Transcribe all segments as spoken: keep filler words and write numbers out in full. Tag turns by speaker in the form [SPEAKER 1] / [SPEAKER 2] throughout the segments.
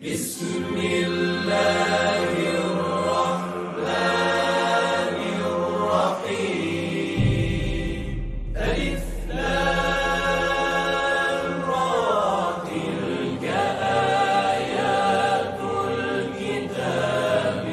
[SPEAKER 1] بسم الله الرحمن الرحيم ألف لام را تلك آيات الكتاب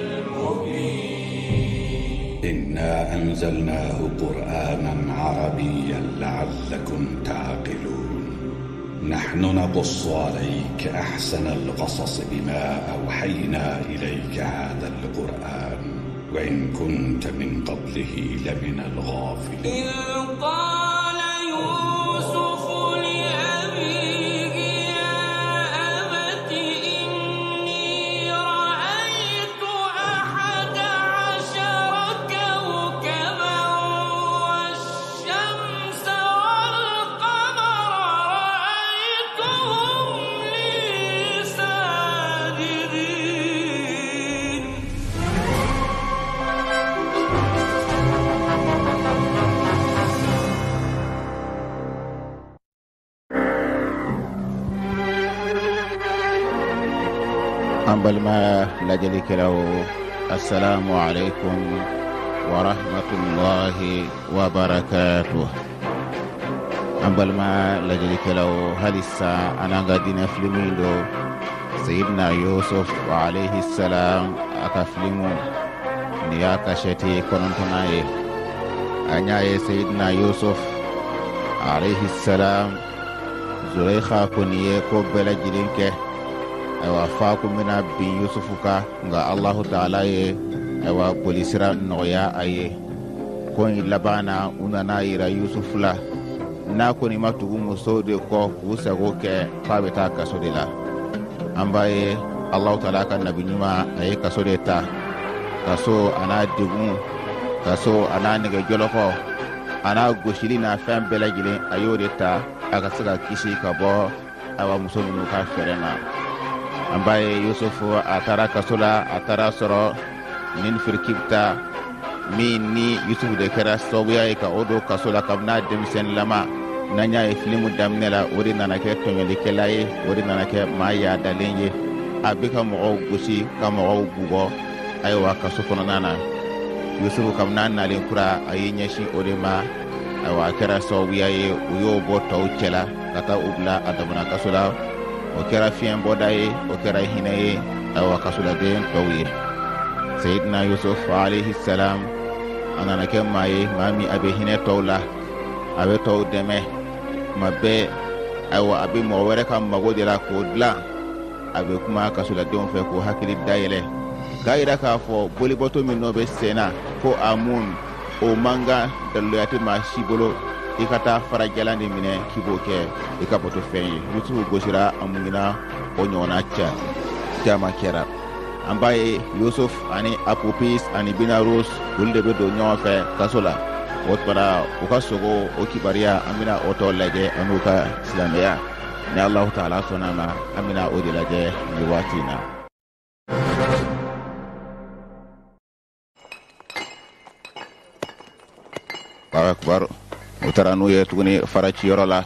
[SPEAKER 1] المبين
[SPEAKER 2] إنا أنزلناه قرآنا عربيا لعلكم تعقلون نحن نقص عليك أحسن القصص بما أوحينا إليك هذا القرآن وإن كنت من قبله لمن الغافلين.
[SPEAKER 1] إذ قال يوسف لأبيه يا أبت إني رأيت أحد عشر كوكبا والشمس والقمر رأيتهم لي ساجدين.
[SPEAKER 3] أمبلما لجلك له السلام عليكم ورحمة الله وبركاته. أمبلما لجلك له هل الساعة أنا قادين فيلمينو سيدنا يوسف عليه السلام أكفلمو نياك شتي كنتناي أنيا سيدنا يوسف عليه السلام زليخا كنيه كوبلا جلينكه aywa faaku mina bin yusufu ka nga allahu ta'ala ye aywa polisira noya aye ko labana unana ira yusufu la na ko ni matugu muso de ko usago ke fabe ta kaso de la ambaye allahu ta'ala ka nabi nyuma aye kaso de ta kaso ana digun kaso ana nege joloko ana goshili na fam belagile ayo de ta aka saka kishi ka bo awa muso nu ka ferena ambaye yusufu atara kasola atara soro min firkibta min ni yusufu de kera sobuya ka odo kasola kabna demsen lama nanya e filimu damnela ori nanake tonyoli kelaye ori nanake maya dalenye abika mo gusi kamo bugo aywa kasofono nana yusufu kamna nalin kura ayinya shi ori ma aywa kera sobuya ye uyo bo tawchela kata ubla adabuna kasola o kera fiyen bodaye o kera hinaye awa kasula den tawiye sayyidina yusuf alayhi salam anana ke maye mami abe hine tawla abe taw deme mabe awa abe mo were kam magode la ko dla abe kuma kasula den fe ko hakili dayele gaira ka fo boli boto min no be sena ko amun o manga dalloyati ma shibolo ikata fara jalandi mine kiboke ikapoto fenyi yutu gosira amungina onyona cha jama kera ambaye yusuf ani apopis ani binarus gulde be do nyofe kasola wotbara ukasogo okibaria amina otolage anuka islamia ni allah taala sonama amina odilage ni watina akbar utaranu ye tuguni farachi yorola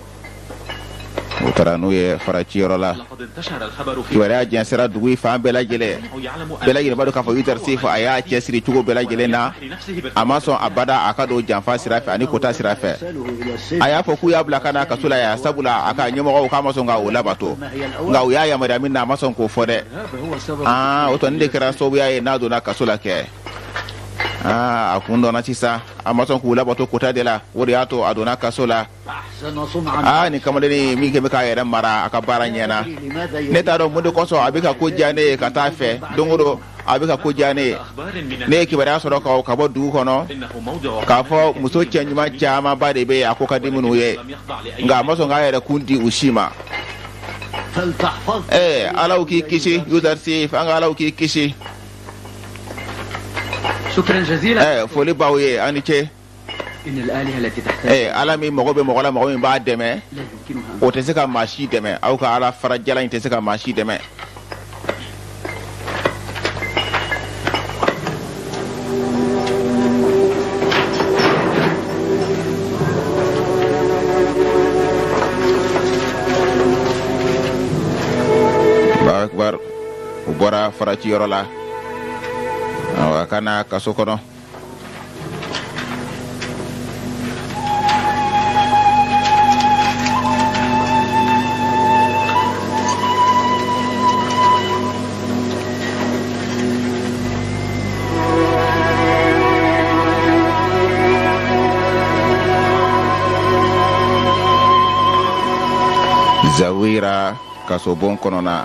[SPEAKER 3] utaranu ye farachi yorola kiwara jensera dugui fa bela jele bela jele bado ka fo utar sifa aya chesri tugo bela jele na amaso abada akado janfa sirafe ani kota sirafe aya fo ku ya blakana kasula ya sabula aka nyemo ko kama so nga ola bato nga uya ya madamin na mason ko fode ah oto ndekera so buya ye nado na kasula ke ah akundo na chisa amason kula bato kota dela wori ato adona kasola ah ni kamale ni mi ke beka yere mara akabara nyena neta do mundo koso abika ko jane kata fe dongodo abika ko jane ne ki bara so ko ka bodu kono ka fo muso chenjuma chama bade be akoka dimunu ye nga amason ga yere kundi ushima eh ala uki kishi user safe anga ala uki kishi
[SPEAKER 4] شكرا جزيلا.
[SPEAKER 3] ايه فولي باوي اني كي
[SPEAKER 4] ان الالهه التي تحتاج
[SPEAKER 3] ايه علامي مغوبه مغولا مغوبه بعد دمه
[SPEAKER 4] لا يمكنها
[SPEAKER 3] وتسكا ماشي دمه او كا على فرجلا تسكا ماشي دمه bɔra farati yɔrɔ la awa kana kaso kɔnɔ Zawira kaso bon kɔnɔna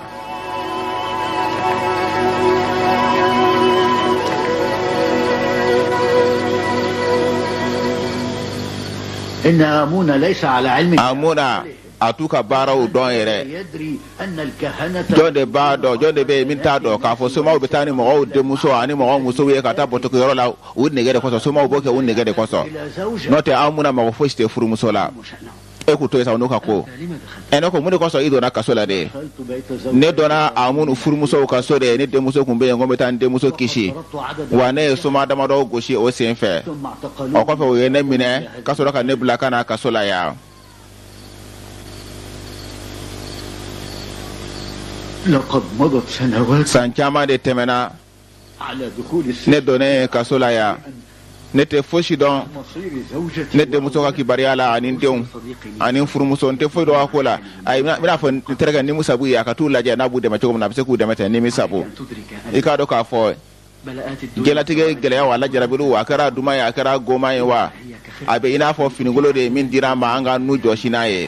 [SPEAKER 5] إن آمونة ليس على علم
[SPEAKER 3] Amuna atu ka baaraw dɔn yɛrɛ
[SPEAKER 5] يدري أن الكهنة
[SPEAKER 3] jɔn de b'a dɔn jɔn de bɛ yen min t'a dɔn k'a fɔ somaw bɛ taa ni mɔgɔw denmuso ani mɔgɔw musow ye ka taa bɔtɔkɛyɔrɔ la u nɛgɛ de kɔsɔn somaw b'o kɛ u nɛgɛ de kɔsɔn
[SPEAKER 5] إلى زوجة
[SPEAKER 3] n'o tɛ Amuna mɔgɔ fosi tɛ furumuso la e k'u to yen sa n'o ka ko ɛ ne ko mun de kɔsɔn i donna kaso la de
[SPEAKER 5] دخلت بيت زوجة
[SPEAKER 3] ne donna Amunu furumusow ka so de ne denmuso kun bɛ yen ko n bɛ taa n denmuso kisi wa ne ye soma damadɔ gosi o sen fɛ
[SPEAKER 5] ثم
[SPEAKER 3] o
[SPEAKER 5] اعتقلوا
[SPEAKER 3] kɔfɛ u ye ne minɛ ka sɔrɔ ka ne bila ka na kaso la yan
[SPEAKER 5] لقد مضت سنوات
[SPEAKER 3] san caman de tɛmɛna
[SPEAKER 5] على دخول
[SPEAKER 3] ne
[SPEAKER 5] السجن
[SPEAKER 3] donnen kaso la yan ne tɛ fosi dɔn
[SPEAKER 5] مصير زوجتي
[SPEAKER 3] ne denmuso ka kibaruya la ani n denw ani n furumuso n tɛ foyi dɔn a ko la ayi n bɛna fɔ n terikɛ ni musabu ye a ka t'u lajɛ n'a b'u dɛmɛ cogo min na a bɛ se k'u dɛmɛ ten ni misabu
[SPEAKER 5] أن تدرك
[SPEAKER 3] i
[SPEAKER 5] أن
[SPEAKER 3] k'a dɔn k'a fɔ
[SPEAKER 5] بلاءات الدنيا
[SPEAKER 3] jɛlatigɛ gɛlɛya wa lajarabilu a kɛra duman ye a kɛra goman ye wa a bɛ i n'a fɔ finikolo de ye min dira an ma an ka nu jɔsi n'a ye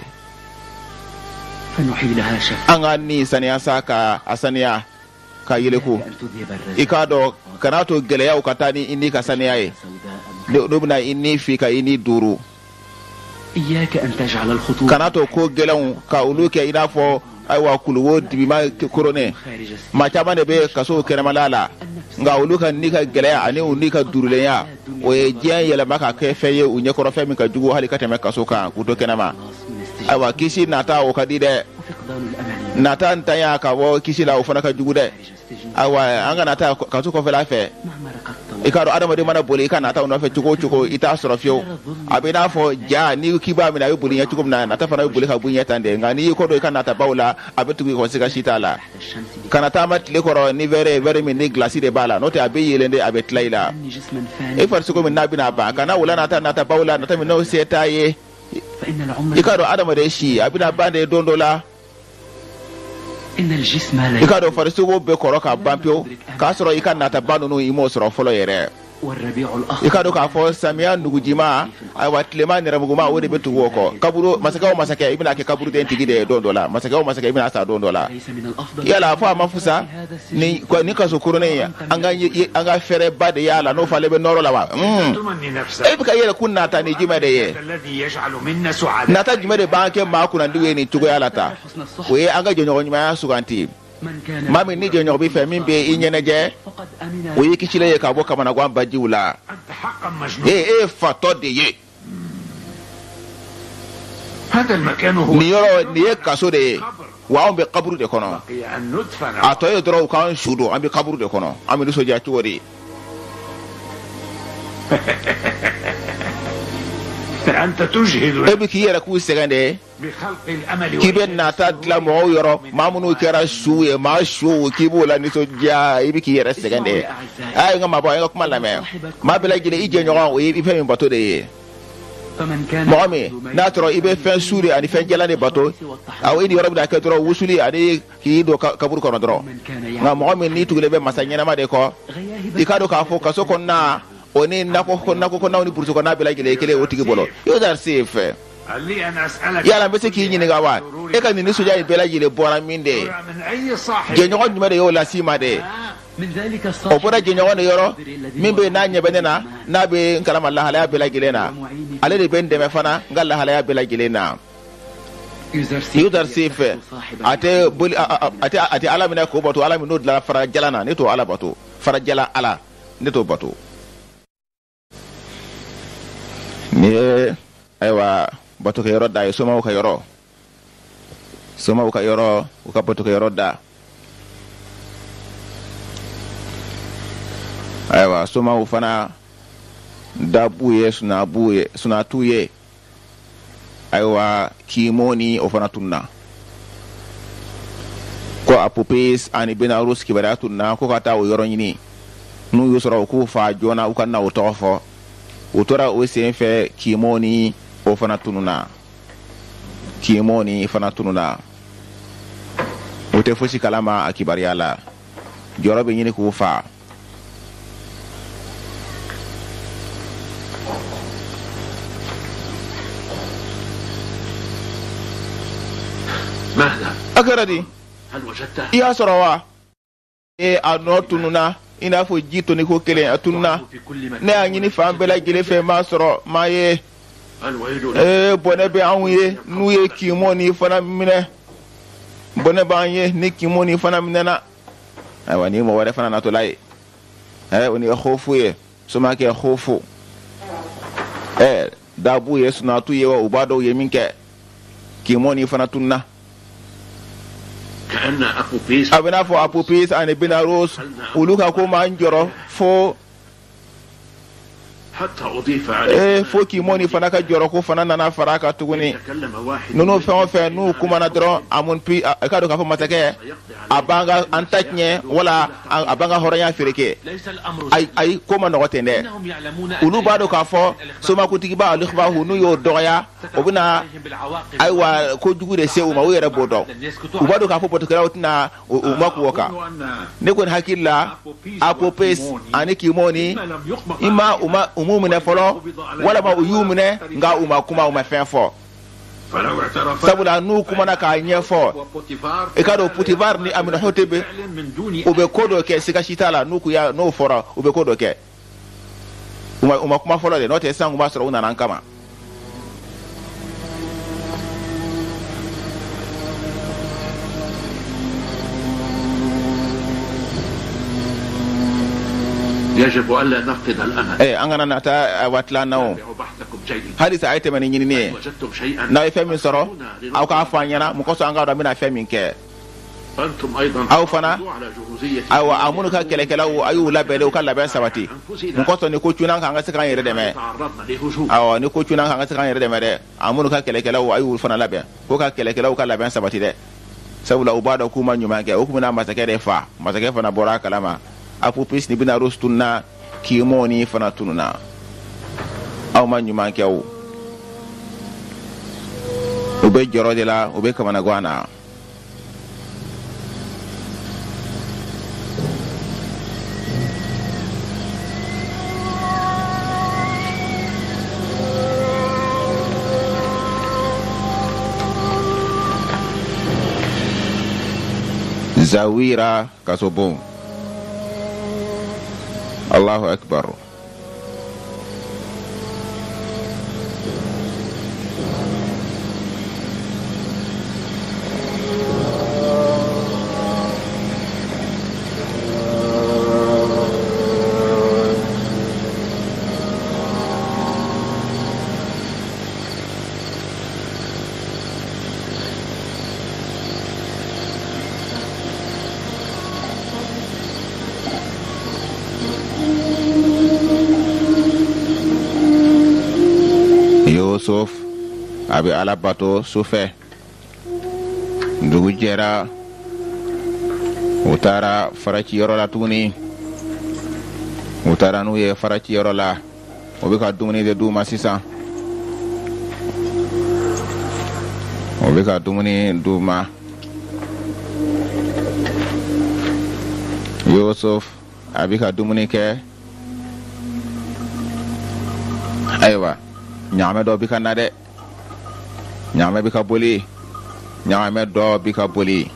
[SPEAKER 5] فنحيلها شفاء
[SPEAKER 3] an ka ni saniya sa ka a saniya ka yeleku
[SPEAKER 5] أن تذهب
[SPEAKER 3] i
[SPEAKER 5] الرزق
[SPEAKER 3] k'a dɔn kana to gɛlɛyaw ka taa ni i ni ka saniya ye
[SPEAKER 5] سوداء
[SPEAKER 3] n'o bɛna i ni fi ka i ni duuru
[SPEAKER 5] إياك أن تجعل الخطوط
[SPEAKER 3] kana to ko gɛlɛnw ka olu kɛ i n'a fɔ ayiwa kuluwo dibima koronnen
[SPEAKER 5] خارج السجن
[SPEAKER 3] maa caman de bɛ kaso kɛnɛmala la nka olu ka ni ka gɛlɛya ani u ni ka durulenya o ye diɲɛ yɛlɛma ka kɛ fɛn ye u ɲɛkɔrɔ fɛn min ka jugu hali ka tɛmɛ kaso kan k'u to kɛnɛma
[SPEAKER 5] من السجن
[SPEAKER 3] ayiwa kisi nata o ka di dɛ
[SPEAKER 5] وفقدان الأمل
[SPEAKER 3] nata ntanya ka bɔ kisi la o fana ka jugu dɛ
[SPEAKER 5] خارج السجن
[SPEAKER 3] ayiwa an ka nata kaso kɔfɛla fɛ
[SPEAKER 5] مهما ركضت
[SPEAKER 3] i k'a dɔn adamaden mana boli i ka nataw nɔfɛ cogo o cogo i t'a sɔrɔ fiyewu a bɛ i n'a fɔ ja ni k'i b'a minɛ a bɛ boli ɲɛ cogo min na nata fana bɛ boli ka bɔ i ɲɛ tan de nka n'i y'i kɔ don i ka natabaw la a bɛ tugu i kɔ siga si t'a la
[SPEAKER 5] تحت الشمس
[SPEAKER 3] kana taama tile kɔrɔ ni wɛrɛ wɛrɛ min ni gilasi de b'a la n'o tɛ a bɛ yelen de a bɛ tila i la
[SPEAKER 5] بأني جسما
[SPEAKER 3] e
[SPEAKER 5] فاني
[SPEAKER 3] farisogo min n'a bɛna ban kana wula nata natabaw la nata min n'o se t'a ye
[SPEAKER 5] فإن العمر
[SPEAKER 3] i k'a dɔn adamaden si a bɛna ban de don dɔ la
[SPEAKER 5] إن الجسم لا
[SPEAKER 3] i k'a dɔn farisogo bɛ kɔrɔ ka ban pewu k'a sɔrɔ i ka nataba ninnu i m'o sɔrɔ fɔlɔ yɛrɛ
[SPEAKER 5] والربيع
[SPEAKER 3] i k'a
[SPEAKER 5] الأخضر
[SPEAKER 3] dɔn k'a fɔ samiya nugujima ayiwa tilema nɛrɛmuguma o de bɛ tugu o kɔ kaburu masakɛ o masakɛ i bɛna kɛ kaburuden tigi de ye don dɔ la masakɛ o masakɛ i bɛna sa don dɔ la
[SPEAKER 5] ليس من الأفضل
[SPEAKER 3] yala fɔ a ma fusa ni ni kaso koronnen ye an ka ye- an ka fɛɛrɛba de y'a la n'o falen bɛ nɔrɔ la wa Mm.
[SPEAKER 6] تمني نفسك
[SPEAKER 3] e bɛ ka yɛlɛ kun nata ni jumɛn de ye
[SPEAKER 6] الذي يجعل منا سعداء
[SPEAKER 3] nata jumɛn de b'an kɛ maa kunnandiw ye nin cogoya la ta
[SPEAKER 5] حسن الصحبة
[SPEAKER 3] o ye an ka jɛɲɔgɔn ɲumanya suganti
[SPEAKER 5] من كان
[SPEAKER 3] maa min ni jɛɲɔgɔn b'i fɛ min bɛ i ɲɛnajɛ
[SPEAKER 5] فقد أمن
[SPEAKER 3] o ye kisilen ye ka bɔ kamanagan bajiw la
[SPEAKER 6] أنت حقا مجنون
[SPEAKER 3] e e ye fatɔ de ye
[SPEAKER 6] هذا المكان هو
[SPEAKER 3] nin yɔrɔ nin ye kaso de ye wa anw bɛ kaburu de kɔnɔ
[SPEAKER 6] بقي أن ندفن
[SPEAKER 3] a tɔ ye dɔrɔn u k'an su don an bɛ kaburu de kɔnɔ an bɛ nisɔndiya cogo di
[SPEAKER 6] أنت تجهد
[SPEAKER 3] e bɛ k'i yɛrɛ k'u sɛgɛn de
[SPEAKER 6] بخلق الأمل
[SPEAKER 3] k'i bɛ
[SPEAKER 6] واليأس
[SPEAKER 3] nata dilan mɔgɔw yɔrɔ maa minnu kɛra su ye maa su k'i b'o la nisɔndiya i bɛ k'i yɛrɛ sɛgɛn de a ye n ka mabɔ a ye n ka kuma lamɛn maa bɛɛ lajɛlen i jɛɲɔgɔn o ye i fɛn min bato de ye
[SPEAKER 5] فمن كان
[SPEAKER 3] mɔgɔ min n'a sɔrɔ i bɛ fɛn su de ani fɛn jalan de bato awɔ i ni yɔrɔ bɛna kɛ dɔrɔn wusuli ani k'i don ka- kaburu kɔnɔ dɔrɔn
[SPEAKER 5] من كان
[SPEAKER 3] nka
[SPEAKER 5] يعمل
[SPEAKER 3] mɔgɔ min n'i tugulen bɛ masa ɲɛnama de kɔ
[SPEAKER 5] غياهب
[SPEAKER 3] i k'a dɔn k'a fɔ kaso kɔnɔna o ni nakɔ nakɔ kɔnɔnaw ni burusi kɔnɔna bɛɛ lajɛlen ye kelen ye o tigi bolo i y'o dari se fɛ
[SPEAKER 6] هل لي أن أسألك
[SPEAKER 3] yala n bɛ se k'i ɲininka wa e ka nin nisɔndiya in bɛɛ lajɛlen bɔra min de ye
[SPEAKER 6] من أي صاحب
[SPEAKER 3] jɛɲɔgɔn jumɛn de y'o las'i ma de
[SPEAKER 5] من ذلك
[SPEAKER 3] o bɔra
[SPEAKER 5] الصاحب
[SPEAKER 3] jɛɲɔgɔn de yɔrɔ min bɛ yen n'a ɲɛ bɛ ne na n'a bɛ n kalama lahalaya bɛɛ lajɛlen na ale de bɛ n dɛmɛ fana n ka lahalaya bɛɛ lajɛlen na i y'o dari se fɛ a tɛ boli a- a a tɛ a tɛ ala minɛ k'o bato ala min n'o dilanna fara jalan na ne t'o ala bato fara jalan ala ne t'o bato ni ye ayiwa batokɛyɔrɔ da ye somaw ka yɔrɔ somaw ka yɔrɔ u ka batokɛyɔrɔ da ayiwa somaw fana da b'u ye suna b'u ye suna t'u ye ayiwa kimo ni o fana tununa ko Apopis ani Benarus kibaruya tunna ko ka taa o yɔrɔ ɲini n'u y'u sɔrɔ u k'u fa joona u ka na o tɔgɔ fɔ u tora o sen fɛ Kimo ni o fana tununa Kimo ni fana tununa o tɛ fosi kalama a kibaruya la jɔyɔrɔ bɛ ɲini k'u fa.
[SPEAKER 6] ماذا؟
[SPEAKER 3] Akaradi
[SPEAKER 6] هل وجدته؟
[SPEAKER 3] i y'a sɔrɔ wa? e a nɔ tununa i n'a fɔ ji toni ko kelen a tununa
[SPEAKER 6] في كل مكان.
[SPEAKER 3] ne y'a ɲini fan bɛɛ lajɛlen fɛ m'a sɔrɔ m'a ye.
[SPEAKER 6] الويل
[SPEAKER 3] ee bɔnɛ bɛ anw ye n'u ye Kimo ni fana minɛ bɔnɛ b'an ye ni Kimo ni fana minɛna ayiwa ni mɔgɔ wɛrɛ fana natɔla ye ɛ o ni ye Xofu ye Somakɛ Xofu ɛ Dabu ye Sunatu ye wa u b'a dɔn u ye min kɛ Kimo ni fana tununa.
[SPEAKER 6] كأن أبوبيس
[SPEAKER 3] a bɛ n'a fɔ Apopis ani Benarus olu ka ko man jɔrɔ fo
[SPEAKER 6] حتى أضيف
[SPEAKER 3] ee
[SPEAKER 6] عليه
[SPEAKER 3] fo Kimo ni fana ka jɔrɔ ko fana nana fara a kan tuguni
[SPEAKER 6] تكلم واحد
[SPEAKER 3] ninnu fɛn o fɛn n'u kumana dɔrɔn a mun pi a ka dɔn k'a fɔ masakɛ a b'an ka an ta tiɲɛ wala a b'an ka hɔrɔnya fereke
[SPEAKER 4] ليس الأمر
[SPEAKER 3] ayi ayi ko ma nɔgɔ ten dɛ
[SPEAKER 4] إنهم يعلمون
[SPEAKER 3] olu b'a dɔn k'a fɔ somakutigiba alikibahu n'u y'o dɔgɔya o bɛna ayiwa ko jugu de se u ma u yɛrɛ b'o dɔn u b'a dɔn k'a fɔ pɔtɔkɛlaw tɛna u u ma k'o kan ne kɔni hakili la Apopis ani Kimo ni i ma u ma u m'u minɛ fɔlɔ walama u y'u minɛ nka u ma kuma u ma fɛn fɔ
[SPEAKER 6] فلو اعترف
[SPEAKER 3] sabula n'u kumana k'a ɲɛfɔ
[SPEAKER 6] وبوتيفار
[SPEAKER 3] i ka dɔn Potifar ni Aminahotep bɛ
[SPEAKER 6] فعل من دون
[SPEAKER 3] u bɛ ko dɔ kɛ siga si t'a la n'u kun y'a n'o fɔra u bɛ ko dɔ kɛ u ma u ma kuma fɔlɔ de n'o tɛ sisan u b'a sɔrɔ u nana an kama.
[SPEAKER 6] يجب ألا نفقد الأمل.
[SPEAKER 3] ɛ an kana na taa watilana o
[SPEAKER 6] تابعوا بحثكم جيدا.
[SPEAKER 3] hali sa a ye tɛmɛ ni ɲinini ye
[SPEAKER 6] وجدتم شيئا
[SPEAKER 3] n'aw ye fɛn min sɔrɔ aw k'a fɔ an ɲɛna mun kosɔn an k'a dɔn an bɛna fɛn min kɛ.
[SPEAKER 6] أنتم أيضا
[SPEAKER 3] أو فنا.
[SPEAKER 6] حافظوا على جهوزية
[SPEAKER 3] ayiwa a minnu ka kɛlɛkɛlaw a y'u labɛn de u ka labɛn sabati mun kosɔn ni ko cunna kan an ka se k'an yɛrɛ dɛmɛ.
[SPEAKER 6] تعرضنا لهجوم.
[SPEAKER 3] awɔ ni ko cunna kan an ka se k'an yɛrɛ dɛmɛ dɛ a minnu ka kɛlɛkɛlaw a y'u fana labɛn ko ka kɛlɛkɛlaw ka labɛn sabati dɛ sabula u b'a dɔn k'u ma ɲuman kɛ u tun bɛna masakɛ de fa masakɛ fana bɔra a kalama Apopis ni Benarus tununa Kimo ni fana tununa aw ma ɲuman kɛ o u bɛ jɔrɔ de la u bɛ kamana gan na. Zawira kasobon Allahu Akbar. Yusuf abi ala bato sufɛ dugu jɛra u taara faraciyɔrɔ la tuguni u taara n'u ye faraciyɔrɔ la u bɛ ka dumuni de d'u ma sisan u bɛ ka dumuni d'u ma Yusuf a bɛ ka dumuni kɛ ayiwa ɲaamɛ dɔ bi ka na dɛ ɲaamɛ bi ka boli ɲaamɛ dɔ bi ka boli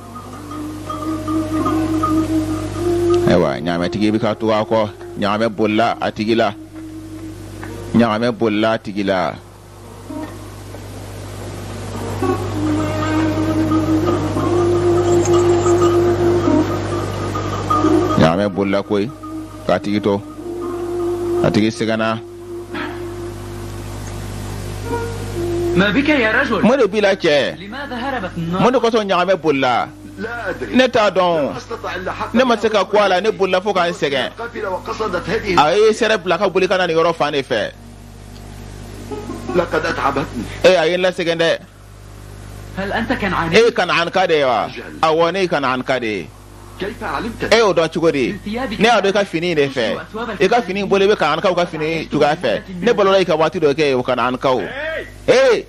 [SPEAKER 3] ayiwa ɲaamɛtigi bi ka tugu a kɔ ɲaamɛ bolila a tigi la ɲaamɛ bolila a tigi la ɲaamɛ bolila koyi k'a tigi to a tigi sɛgɛnna.
[SPEAKER 4] ما بك يا رجل؟
[SPEAKER 3] mun de b'i la cɛ
[SPEAKER 4] لماذا هربت النار؟
[SPEAKER 3] mun de kosɔn ɲagamɛ bolila
[SPEAKER 5] لا أدري
[SPEAKER 3] ne t'a dɔn
[SPEAKER 5] لم أستطع إلا حق
[SPEAKER 3] ne ma se ka ko a la ne bolila fo k'an sɛgɛn
[SPEAKER 5] القافلة وقصدت هذه
[SPEAKER 3] a ye sɛrɛ bila ka boli ka na nin yɔrɔ fan de fɛ
[SPEAKER 5] لقد أتعبتني
[SPEAKER 3] ee a ye n lasɛgɛn dɛ
[SPEAKER 4] هل أنت كنعاني؟
[SPEAKER 3] e kan'an ka de wa awo ne kan'an ka de
[SPEAKER 6] كيف علمت؟
[SPEAKER 3] e o dɔn cogo di ne y'a dɔn i ka fini de fɛ i ka fini bolo i bɛ kan'an kaw ka fini cogoya fɛ ne balola i ka waati dɔ kɛ o kan'an kaw ee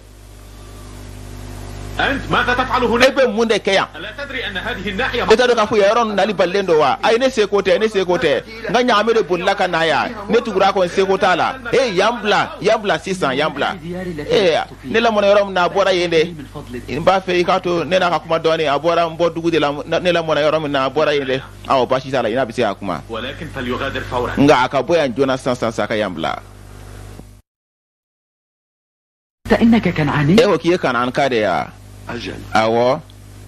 [SPEAKER 6] أنت ماذا تفعل
[SPEAKER 3] e
[SPEAKER 6] هنا؟
[SPEAKER 3] bɛ mun de kɛ yan
[SPEAKER 6] ألا تدري أن هذه الناحية
[SPEAKER 3] i t'a dɔn k'a fɔ yan yɔrɔ ninnu nali balilen don wa ayi ne seko tɛ ne seko tɛ n ka ɲaame de bolila ka na yan ne tugura kɔ n seko t'a la e yan bila yan bila sisan yan bila ee ne lamɔna yɔrɔ min na a bɔra yen de n b'a fɛ i k'a to ne n'a ka kuma dɔɔnin a bɔra n bɔ dugu de la ne lamɔna yɔrɔ min na a bɔra yen de awɔ baasi t'a la i n'a bɛ se k'a kuma
[SPEAKER 6] ولكن فليغادر فورا.
[SPEAKER 3] nka a ka bɔ yan joona sisan sisan sa ka yan bila
[SPEAKER 4] إنك كنعاني؟
[SPEAKER 3] e ko k'i ye kan'an ka de ya
[SPEAKER 6] أجل.
[SPEAKER 3] awɔ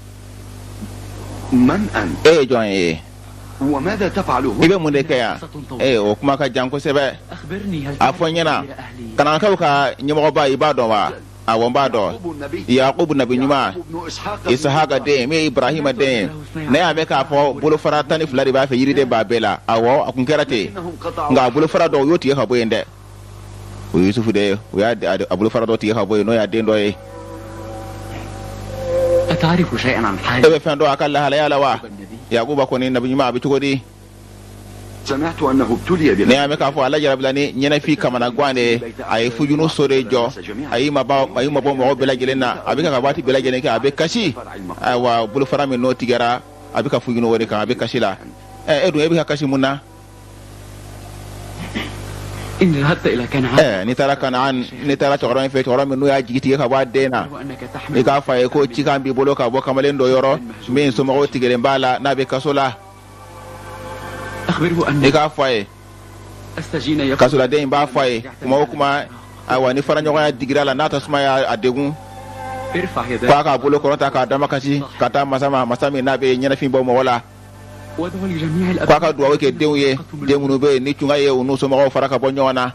[SPEAKER 6] من أنت؟
[SPEAKER 3] e ye jɔn ye
[SPEAKER 6] وماذا تفعل
[SPEAKER 3] i
[SPEAKER 6] هنا؟
[SPEAKER 3] bɛ mun de kɛ yan ee o kuma ka jan kosɛbɛ
[SPEAKER 4] أخبرني هل
[SPEAKER 3] a fɔ n ɲɛna kan'ankaw ka ɲɛmɔgɔba i b'a dɔn wa awɔ n b'a dɔn yakubu nabi ɲuman isahaka den min ye ibrahima den ne y'a mɛn k'a fɔ bolofara tan ni fila de b'a fɛ yiriden b'a bɛɛ la awɔ a kun kɛra ten nka a bolofara dɔw u y'o tigɛ ka bɔ yen dɛ o ye yusufu de ye o y'a a bolofara dɔ tigɛ ka bɔ yen n'o y'a den dɔ ye
[SPEAKER 4] أتعرف شيئا عن
[SPEAKER 3] e
[SPEAKER 4] حال
[SPEAKER 3] bɛ fɛn dɔn a ka lahalaya la wa yakuba kɔni nabi ɲuman a bɛ cogo di
[SPEAKER 6] سمعت أنه ابتلي
[SPEAKER 3] ne
[SPEAKER 6] بلا
[SPEAKER 3] y'a mɛn k'a fɔ ala jarabila ni ɲɛnɛfin kamana gan de ye a ye fujunu so de jɔ a y'i mabɔ a y'i mabɔ mɔgɔw bɛɛ lajɛlen na a bɛ ka ka waati bɛɛ lajɛlen kɛ a bɛ kasi ayiwa bolofara min n'o tigɛra a bɛ ka fujunu o de kan a bɛ kasi la ɛ e dun e bɛ ka kasi mun na
[SPEAKER 4] إن ذهبت إلى كنعان
[SPEAKER 3] ɛ n'i taara kanaan n'i taara cɛkɔrɔba in fɛ cɛkɔrɔba min n'o y'a jigi tigɛ ka bɔ a den na
[SPEAKER 4] وأنك
[SPEAKER 3] i
[SPEAKER 4] تحمل
[SPEAKER 3] k'a fɔ a ye ko cikan b'i bolo ka bɔ kamalen dɔ yɔrɔ min somɔgɔw tigɛlen b'a la n'a bɛ kaso la
[SPEAKER 4] أخبره
[SPEAKER 3] i
[SPEAKER 4] أني
[SPEAKER 3] k'a fɔ a ye
[SPEAKER 4] أستجين يقول
[SPEAKER 3] kasoladen in b'a fɔ a ye kuma o kuma ayiwa ni faraɲɔgɔnya digira la n'a tasuma y'a a degun
[SPEAKER 4] ارفع
[SPEAKER 3] ko
[SPEAKER 4] يدك
[SPEAKER 3] a k'a bolo kɔrɔta k'a dama kasi ka taa masa ma masa min n'a bɛ ɲɛnafin bɔ mɔgɔ la
[SPEAKER 4] وادعو لجميع
[SPEAKER 3] ko a ka
[SPEAKER 4] الأبناء
[SPEAKER 3] duwawu kɛ denw ye den minnu bɛ yen ni tunga ye u n'u somɔgɔw fara ka bɔ ɲɔgɔn na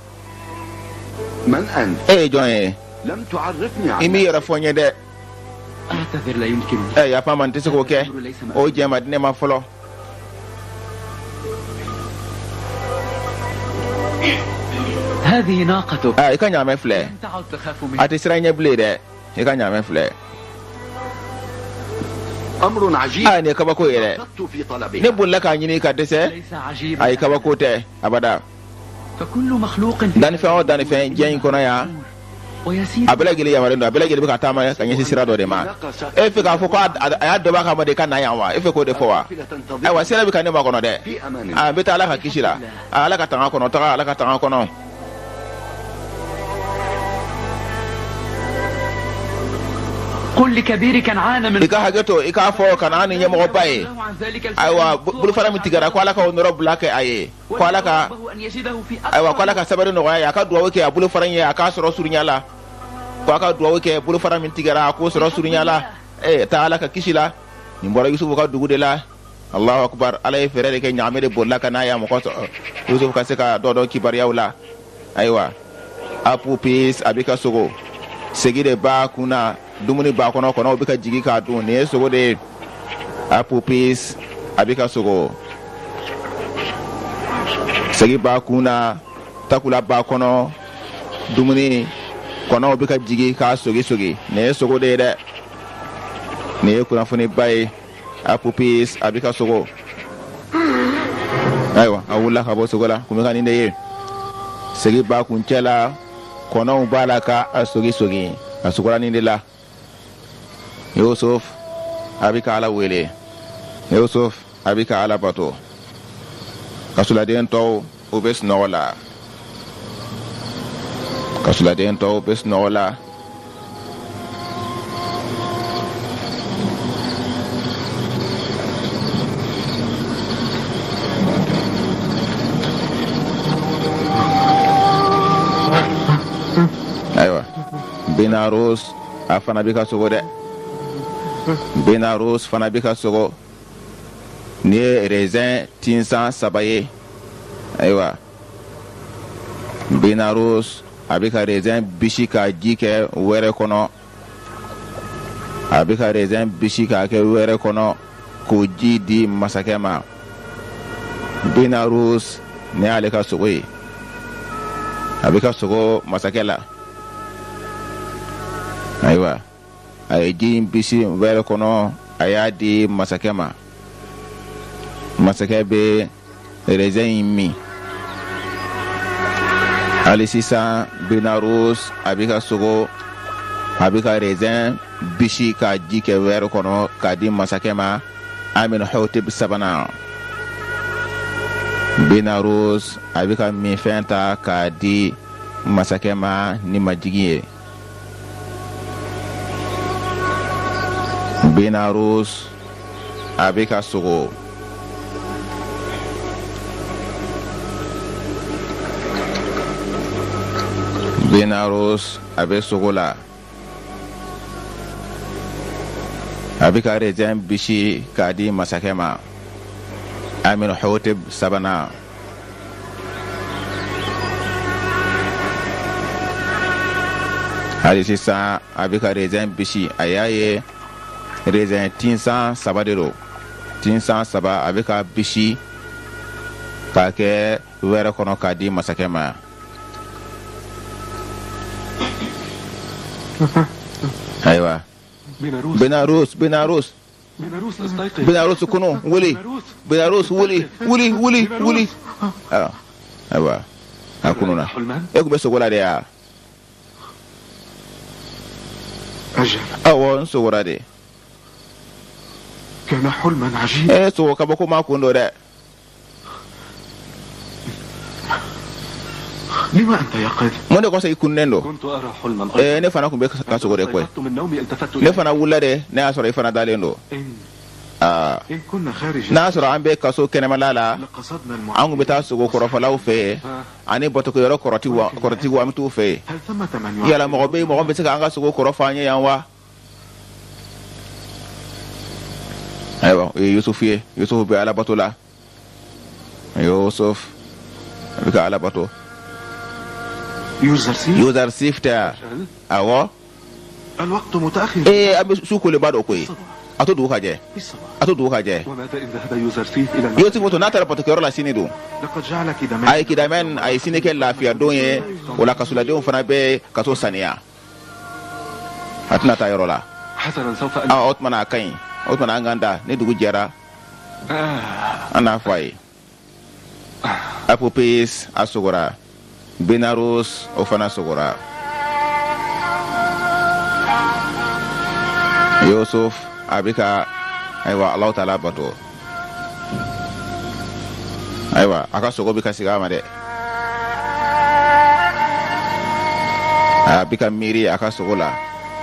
[SPEAKER 6] من أنت؟
[SPEAKER 3] e ye jɔn ye
[SPEAKER 6] لم تعرفني
[SPEAKER 3] i m'i
[SPEAKER 6] عنك.
[SPEAKER 3] yɛrɛ fɔ n ye dɛ
[SPEAKER 4] أعتذر لا يمكنني
[SPEAKER 3] ɛ yafa ma n tɛ se k'o kɛ
[SPEAKER 4] ليس ما
[SPEAKER 3] o jɛ ma di ne ma fɔlɔ
[SPEAKER 4] هذه ناقتك
[SPEAKER 3] ɛ i ka ɲaamɛ filɛ
[SPEAKER 4] لم تعد تخاف
[SPEAKER 3] a
[SPEAKER 4] منها
[SPEAKER 3] tɛ siran ɲɛ bilen dɛ i ka ɲaamɛ filɛ
[SPEAKER 6] أمر عجيب.
[SPEAKER 3] a nin ye kabako ye dɛ
[SPEAKER 6] ركضت في طلبها.
[SPEAKER 3] ne bolila k'a ɲini ka dɛsɛ
[SPEAKER 4] ليس عجيبا
[SPEAKER 3] a ye kabako tɛ abada
[SPEAKER 4] فكل مخلوق في
[SPEAKER 3] dannifɛn o dannifɛn diɲɛ in kɔnɔ yan
[SPEAKER 4] ويسير
[SPEAKER 3] a bɛɛ lajɛlen yamalen don a bɛɛ lajɛlen bɛ ka taama ka ɲɛsin sira dɔ de ma e fɛ k'a fɔ ko a a y'a dɔbɔ a kama de ka na yan wa e fɛ k'o de fɔ wa ayiwa sira bɛ ka ne ma kɔnɔ dɛ
[SPEAKER 6] في أمان.
[SPEAKER 3] a n bɛ taa ala ka kisi la a ala ka tanga kɔnɔ taga ala ka tanga kɔnɔ
[SPEAKER 4] قل لكبير كنعان من
[SPEAKER 3] i ka hakɛ to i k'a fɔ kana ni ɲɛmɔgɔba ye
[SPEAKER 4] الله عن ذلك
[SPEAKER 3] ayiwa bo- bolofara min tigɛra ko ala ka o nɔrɔ bila kɛ a ye ko ala ka
[SPEAKER 4] ورغبه أن يزيده في
[SPEAKER 3] ayiwa ko ala ka sabari nɔgɔya ye a ka duwawu kɛ a bolofara in ye a k'a sɔrɔ surunya la ko a ka duwawu kɛ bolofara min tigɛra a k'o sɔrɔ surunya la ee taa ala ka kisi la nin bɔra yusufu ka dugu de la allahu akbar ala ye fɛɛrɛ de kɛ ɲaame de bolila ka n'a ye a mɔgɔ sɔrɔ yusufu ka se ka dɔ dɔn kibariyaw la ayiwa a pupis a bɛ ka sogo segi de b'a kun na dumuni b'a kɔnɔ kɔnɔw bɛ ka jigi k'a dun nin ye sogo de ye a pupis a bɛ ka sogo segi b'a kun na takula b'a kɔnɔ dumuni kɔnɔw bɛ ka jigi k'a sogi sogi nin ye sogo de ye dɛ nin ye kunnafoniba ye a pupis a bɛ ka sogo ayiwa a wulila ka bɔ sogo la kun bɛ ka nin de ye segi b'a kun cɛ la kɔnɔw b'a la ka a sogi sogi a sogora nin de la yusuf a bɛ ka ala wele yusuf a bɛ ka ala bato kasuladen tɔw u bɛ sunɔgɔ la kasuladen tɔw bɛ sunɔgɔ la ayiwa binarus a fana bɛ ka sogo dɛ binarus fana bɛ ka sogo nin ye raisin tinsan saba ye ayiwa binarus a bɛ ka raisin bisi ka ji kɛ wɛrɛ kɔnɔ a bɛ ka raisin bisi k'a kɛ wɛrɛ kɔnɔ k'o ji di masakɛ ma binarus nin y'ale ka sogo ye a bɛ ka sogo masakɛ la ayiwa a ye ji in bisi wɛrɛ kɔnɔ a y'a di masakɛ ma. Masakɛ bɛ raisin in min. Hali sisan Binarus a bɛ ka sogo a bɛ ka raisin bisi ka ji kɛ wɛrɛ kɔnɔ k'a di masakɛ ma Amenhotep sabanan. Binarus a bɛ ka minfɛn ta k'a di masakɛ ma ni majigi ye. Binarus a bɛ ka sogo. Binarus a bɛ sogo la. A bɛ ka raisin bisi k'a di masakɛ ma Amenhotep sabanan. Hali sisan a bɛ ka raisin bisi a y'a ye raisin tinsan saba de don. Tinsan saba a bɛ ka bisi k'a kɛ wɛrɛ kɔnɔ k'a di masakɛ ma. Ayiwa. Binarus, Binarus, Binarus kunu, wuli, Binarus wuli, wuli, wuli, wuli. Ah, ayiwa, a kunu na. E kun bɛ sogo la de ya? Awɔ, n sogora de.
[SPEAKER 6] كان حلما عجيبا.
[SPEAKER 3] Eh, sogo kabako ma kun do dɛ.
[SPEAKER 6] لما أنت يقظ؟
[SPEAKER 3] Mun de kɔsɔn i kunnen do?
[SPEAKER 6] كنت أرى حلما
[SPEAKER 3] Eh, ne fana kun bɛ ka sogo de koyi.
[SPEAKER 6] من نومي التفت
[SPEAKER 3] Ne fana wulila de, ne y'a sɔrɔ i fana dalen do.
[SPEAKER 6] إن
[SPEAKER 3] Ah,
[SPEAKER 6] إن كنا خارج
[SPEAKER 3] n'a sɔrɔ an bɛ kaso kɛnɛmala la,
[SPEAKER 6] لقصدنا
[SPEAKER 3] an
[SPEAKER 6] المعلم.
[SPEAKER 3] kun bɛ taa sogo kɔrɔfɔlaw fɛ yen, ani bɔtɔkɛyɔrɔ kɔrɔtiw kɔrɔtiw an bɛ t'u fɛ yen.
[SPEAKER 6] هل ثمة من
[SPEAKER 3] Yala mɔgɔ bɛ yen mɔgɔ bɛ se k'an ka sogo kɔrɔfɔ an ye yan wa? Ayiwa, o ye Yusufu ye. Yusufu bɛ Alabato la. Yusuf a bɛ ka Alabato.
[SPEAKER 6] يوزرسي؟
[SPEAKER 3] Yuzarsif tɛ yan. Awɔ.
[SPEAKER 6] الوقت متأخر.
[SPEAKER 3] Ee, an bɛ su kolenba dɔ ko ye. A to dugu ka jɛ.
[SPEAKER 6] بالصباح.
[SPEAKER 3] A to dugu ka jɛ.
[SPEAKER 6] وماذا إن ذهب يوزرسي إلى المكتب؟
[SPEAKER 3] Yusufu to n'a taara bɔtɔkɛyɔrɔ la sini dun.
[SPEAKER 6] لقد جعلك دماء.
[SPEAKER 3] A ye kidamɛn a ye sini kɛ lafiya don ye. O la kasoladenw fana bɛ kaso saniya. A tɛna taa yɔrɔ la.
[SPEAKER 6] حسنا سوف أن
[SPEAKER 3] Ah, o tumana a ka ɲi. O tumana an k'an da ni dugu jɛra
[SPEAKER 6] آه.
[SPEAKER 3] an n'a fɔ a ye. Apopis a sogora. Binarus o fana sogora. Yusuf a bɛ ka ayiwa Alahu Taala bato. Ayiwa a ka sogo bɛ ka segin a ma dɛ. A bɛ ka miiri a ka sogo la.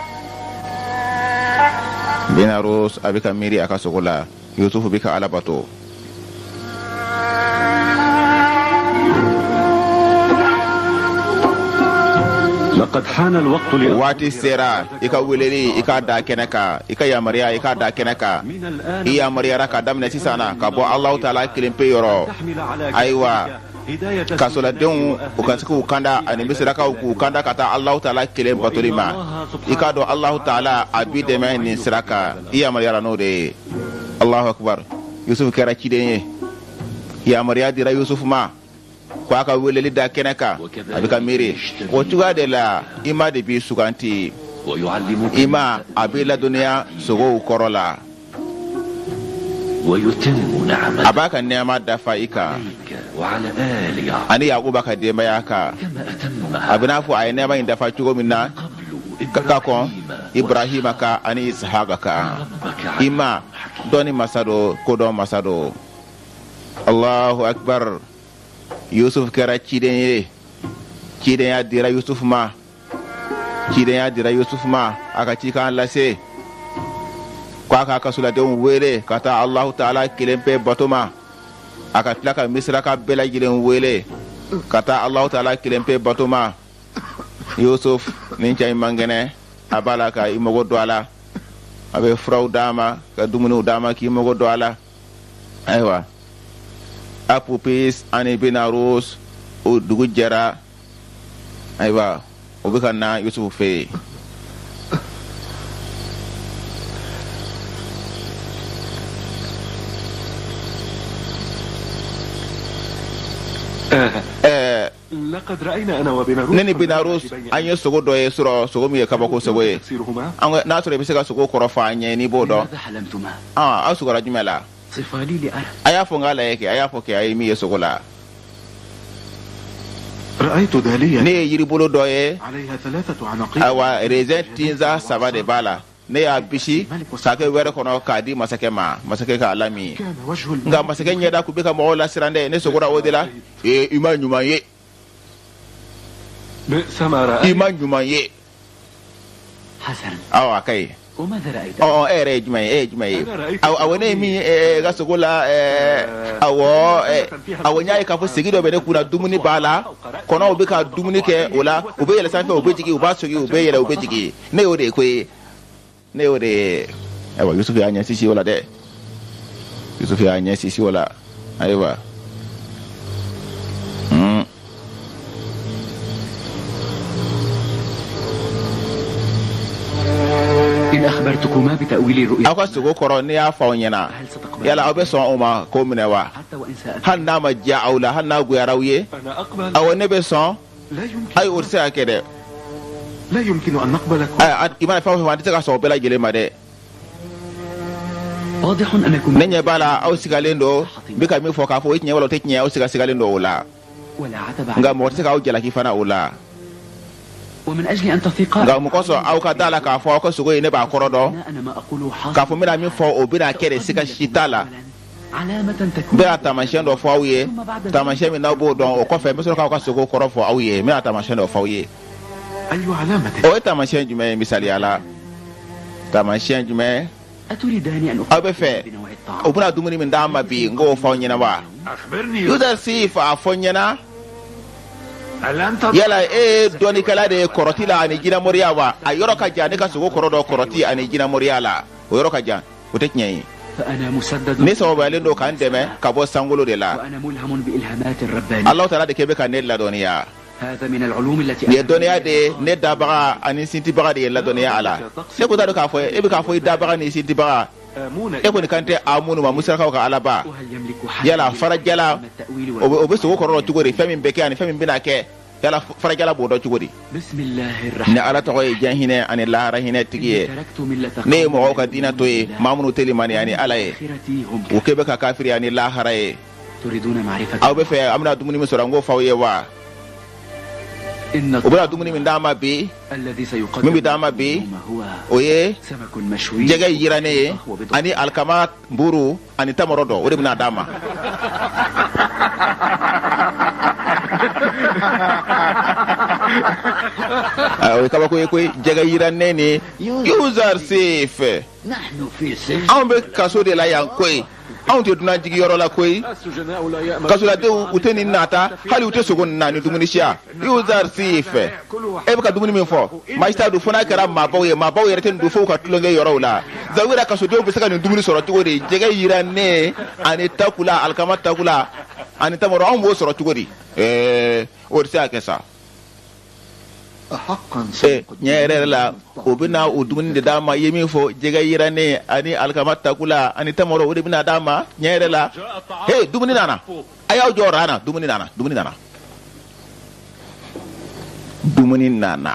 [SPEAKER 3] Binarus a bɛ ka miiri a ka sogo la. Yusuf bɛ ka Ala bato.
[SPEAKER 6] لقد حان الوقت
[SPEAKER 3] Waati sera i ka weleli i k'a da kɛnɛ kan i ka yamaruya i k'a da kɛnɛ kan
[SPEAKER 6] من الآن
[SPEAKER 3] i yamaruyara ka daminɛ sisan na ka bɔ Alahu Taala kelen pe yɔrɔ.
[SPEAKER 6] تحمل على
[SPEAKER 3] Ayiwa,
[SPEAKER 6] هداية
[SPEAKER 3] kasoladenw u ka se k'u kanda ani misirakaw k'u kanda ka taa Alahu Taala kelen batoli ma. I k'a dɔn Alahu Taala a b'i dɛmɛ nin sira kan i yamaruyara n'o de ye. Allahu Akbar. Yusuf kɛra ciden ye. Yamaruya dira Yusuf ma ko a ka weleli da kɛnɛ kan a bɛ ka miiri. O cogoya de la i ma de b'i suganti.
[SPEAKER 6] ويعلمك
[SPEAKER 3] I ma a b'i ladɔnniya sogow kɔrɔ la.
[SPEAKER 6] ويتم نعمته
[SPEAKER 3] A b'a ka nɛɛma dafa i kan
[SPEAKER 6] عليك وعلى آل يعقوب
[SPEAKER 3] ani Yakuba ka denbaya kan.
[SPEAKER 6] كما
[SPEAKER 3] A
[SPEAKER 6] أتمها
[SPEAKER 3] bɛ n'a fɔ a ye nɛɛma in dafa cogo min na
[SPEAKER 6] قبل
[SPEAKER 3] ka ka kɔn Ibrahima kan ani Ishaqa kan. I ma dɔnni masa do kodɔn masa do. Allahu Akbar. Yusuf kɛra ciden ye. Cidenya dira Yusuf ma. Cidenya dira Yusuf ma a ka cikan lase. Ko a k'a kasoladenw wele ka taa Alahu Taala kelen pe bato ma. A ka tila ka misiraka bɛɛ lajɛlen wele ka taa Alahu Taala kelen pe bato ma. Yusuf nin cɛ in man kɛnɛ a b'a la ka i mago don a la. A bɛ furaw d'a ma ka dumuniw d'a ma k'i mago don a la. Ayiwa, Apopis ani Binarus o dugu jɛra. Ayiwa, o bɛ ka na Yusuf fɛ yen.
[SPEAKER 6] آه.
[SPEAKER 3] Ɛɛ
[SPEAKER 7] لقد رأينا أنا وبناروس
[SPEAKER 3] neni binarus an ye sogo dɔ ye sɔrɔ sogo min ye kabako sogo ye
[SPEAKER 7] تفسيرهما
[SPEAKER 3] an ko- n'a sɔrɔ i bɛ se ka sogo kɔrɔ fɔ an ye n'i b'o dɔn
[SPEAKER 4] لماذا حلمتما؟
[SPEAKER 3] ah aw sogora jumɛn la
[SPEAKER 4] صفا لي لأرى.
[SPEAKER 3] a y'a fɔ n k'a lajɛ kɛ a y'a fɔ kɛ a ye min ye sogo la
[SPEAKER 7] رأيت دالية
[SPEAKER 3] ne ye yiribolo dɔ ye
[SPEAKER 7] عليها ثلاثة عناقيد
[SPEAKER 3] awa raisin tinza saba de b'a la ne y'a bisi sake wɛrɛ kɔnɔ k'a di masakɛ ma masakɛ k'a lamin
[SPEAKER 7] كان وجه
[SPEAKER 3] nka
[SPEAKER 7] الملك
[SPEAKER 3] masakɛ ɲɛda kun bɛ ka mɔgɔw lasiran dɛ ne sogora o de la ee i ma ɲuman ye
[SPEAKER 7] بئس ما
[SPEAKER 3] i
[SPEAKER 7] رأيت
[SPEAKER 3] ma ɲuman ye
[SPEAKER 4] حسنا،
[SPEAKER 3] awɔ a ka ɲi
[SPEAKER 4] وماذا رأيت؟
[SPEAKER 3] ɔ e yɛrɛ ye jumɛn ye e ye jumɛn ye awɔ awɔ ne ye min ye ɛɛ ka sogo la ɛɛ awɔ ɛ awɔ n y'a ye k'a fɔ segi dɔ bɛ ne kunna dumuni b'a la kɔnɔw bɛ ka dumuni kɛ o la u bɛ yɛlɛ sanfɛ u bɛ jigin u b'a sɔgi u bɛ yɛlɛ u bɛ jigin ne y'o de ye ko ye ne y'o de ye ayiwa yusufu y'a ɲɛ sisi o la dɛ yusufu y'a ɲɛ sisi o la ayiwa hmm.
[SPEAKER 4] إن أخبرتكما بتأويل الرؤيا
[SPEAKER 3] aw ka sogo kɔrɔ ne y'a fɔ aw ɲɛna
[SPEAKER 4] هل ستقبل؟
[SPEAKER 3] yala aw bɛ sɔn o ma k'o minɛ wa
[SPEAKER 4] حتى وإن سألت
[SPEAKER 3] hali n'a ma diya aw la hali n'a goyara aw ye
[SPEAKER 7] أنا أقبل
[SPEAKER 3] awɔ ne bɛ sɔn
[SPEAKER 7] لا يمكن
[SPEAKER 3] ayi o tɛ se ka kɛ dɛ
[SPEAKER 7] لا يمكن أن نقبل كل
[SPEAKER 3] Ɛ, i mana fɛn o fɛn fɔ an tɛ se ka sɔn o bɛɛ lajɛlen ma dɛ
[SPEAKER 4] واضح أنكم
[SPEAKER 3] ne ɲɛ b'a la aw sigalen don n bɛ ka min fɔ k'a fɔ o ye tiɲɛ wala o tɛ tiɲɛ aw siga sigalen don o la
[SPEAKER 4] ولا عتب
[SPEAKER 3] nka
[SPEAKER 4] عليكم.
[SPEAKER 3] mɔgɔ tɛ se k'aw jalaki fana o la
[SPEAKER 4] ومن أجل أن تثقا
[SPEAKER 3] nka mun kosɔn aw ka da la k'a fɔ aw ka sogo in ne b'a kɔrɔ dɔn
[SPEAKER 4] أنا ما أقوله حاصل.
[SPEAKER 3] k'a fɔ n bɛna min fɔ o bɛna kɛ de siga si t'a la
[SPEAKER 4] علامة
[SPEAKER 3] n
[SPEAKER 4] تكون
[SPEAKER 3] bɛna taamasiyɛn dɔ fɔ aw ye taamasiyɛn min n'aw b'o dɔn o kɔfɛ n bɛ sɔrɔ k'aw ka sogo kɔrɔ fɔ aw ye n bɛna taamasiyɛn dɔ fɔ aw ye
[SPEAKER 7] أي علامة
[SPEAKER 3] o ye taamasiyɛn jumɛn ye misaliya la taamasiyɛn jumɛn
[SPEAKER 4] أتريدان أن
[SPEAKER 3] aw bɛ fɛ
[SPEAKER 4] أخبرك بنوع الطعام؟
[SPEAKER 3] o bɛna dumuni min d'an ma bi n k'o fɔ aw ɲɛna wa
[SPEAKER 7] أخبرني
[SPEAKER 3] yudasif a fɔ n ɲɛna
[SPEAKER 7] هل أنت
[SPEAKER 3] yala e ye dɔnnikɛla de ye kɔrɔti la ani jinɛmɔriya wa a yɔrɔ ka jan ne ka sogo kɔrɔ dɔ kɔrɔti ani jinɛmɔriya la o yɔrɔ ka jan o tɛ tiɲɛ ye
[SPEAKER 4] فأنا مسدد
[SPEAKER 3] ne sababayalen don k'an dɛmɛ ka bɔ sankolo de la
[SPEAKER 4] وأنا ملهم بإلهامات الربانية.
[SPEAKER 3] alahu taala de k'e bɛ ka ne ladɔnniya
[SPEAKER 4] هذا من العلوم التي
[SPEAKER 3] nin ye dɔnniya de ye ne dabaga ani sintibaga de ye ladɔnniya a la ne ko t'a dɔn k'a fɔ e bɛ k'a fɔ i dabaga ni sintibaga
[SPEAKER 7] آمون
[SPEAKER 3] e kɔni kan tɛ a minnu ma musarakaw ka alaba
[SPEAKER 4] وهل يملك حد
[SPEAKER 3] yala farajala
[SPEAKER 4] التأويل
[SPEAKER 3] o bɛ o
[SPEAKER 4] والوحي؟
[SPEAKER 3] bɛ sogo kɔrɔ dɔn cogo di fɛn min bɛ kɛ ani fɛn min bɛna kɛ yala farajala b'o dɔn cogo di
[SPEAKER 4] بسم الله
[SPEAKER 3] ni
[SPEAKER 4] الرحمن
[SPEAKER 3] ala tɔgɔ ye diɲɛ hinɛ ani lahara hinɛ tigi ye
[SPEAKER 4] تركت ملة
[SPEAKER 3] ne ye
[SPEAKER 4] قوم
[SPEAKER 3] mɔgɔw ka diinɛ to ye maa minnu tɛ limani ani ala ye
[SPEAKER 4] آخرتي هم
[SPEAKER 3] o k'e bɛ ka kafiri ani lahara ye
[SPEAKER 4] تريدون معرفة
[SPEAKER 3] aw bɛ fɛ an bɛna dumuni min sɔrɔ n k'o fɔ aw ye wa
[SPEAKER 4] إن
[SPEAKER 3] o bɛna dumuni min d'an ma bi
[SPEAKER 4] الذي سيقدم
[SPEAKER 3] من بدأ ما بي؟
[SPEAKER 4] اليوم هو
[SPEAKER 3] o ye
[SPEAKER 4] سمك مشوي
[SPEAKER 3] jɛgɛ yirannen ye ani alikama buru ani tamaro dɔ o de bɛna d'an ma Ah, o ye kabako ye koyi jɛgɛ yirannen ni user safe
[SPEAKER 5] نحن في سجن
[SPEAKER 3] anw bɛ kaso de la yan koyi anw tɛ dunan jigiyɔrɔ la koyi
[SPEAKER 7] السجناء لا يأمن
[SPEAKER 3] kasoladenw u tɛ nin nata hali u tɛ sogo nin na ni dumuni siya user safe e bɛ ka dumuni min fɔ magistrat dun fo n'a kɛra maabaw ye maabaw yɛrɛ tɛ nin don fo u ka tulonkɛ yɔrɔw la zawu yɛrɛ kasodenw bɛ se ka nin dumuni sɔrɔ cogo di jɛgɛ yirannen ani takula alikama takula ani tamaro anw b'o sɔrɔ cogo di ɛɛ o tɛ se ka kɛ sa
[SPEAKER 5] حقا
[SPEAKER 3] ee tiɲɛ yɛrɛ yɛrɛ la o bɛna o dumuni de d'a ma i ye min fɔ jɛgɛ yirannen ani alikama takula ani tamaro o de bɛna d'a ma tiɲɛ yɛrɛ la hey dumuni nana a y'aw jɔ yɔrɔ na dumuni nana dumuni nana dumuni nana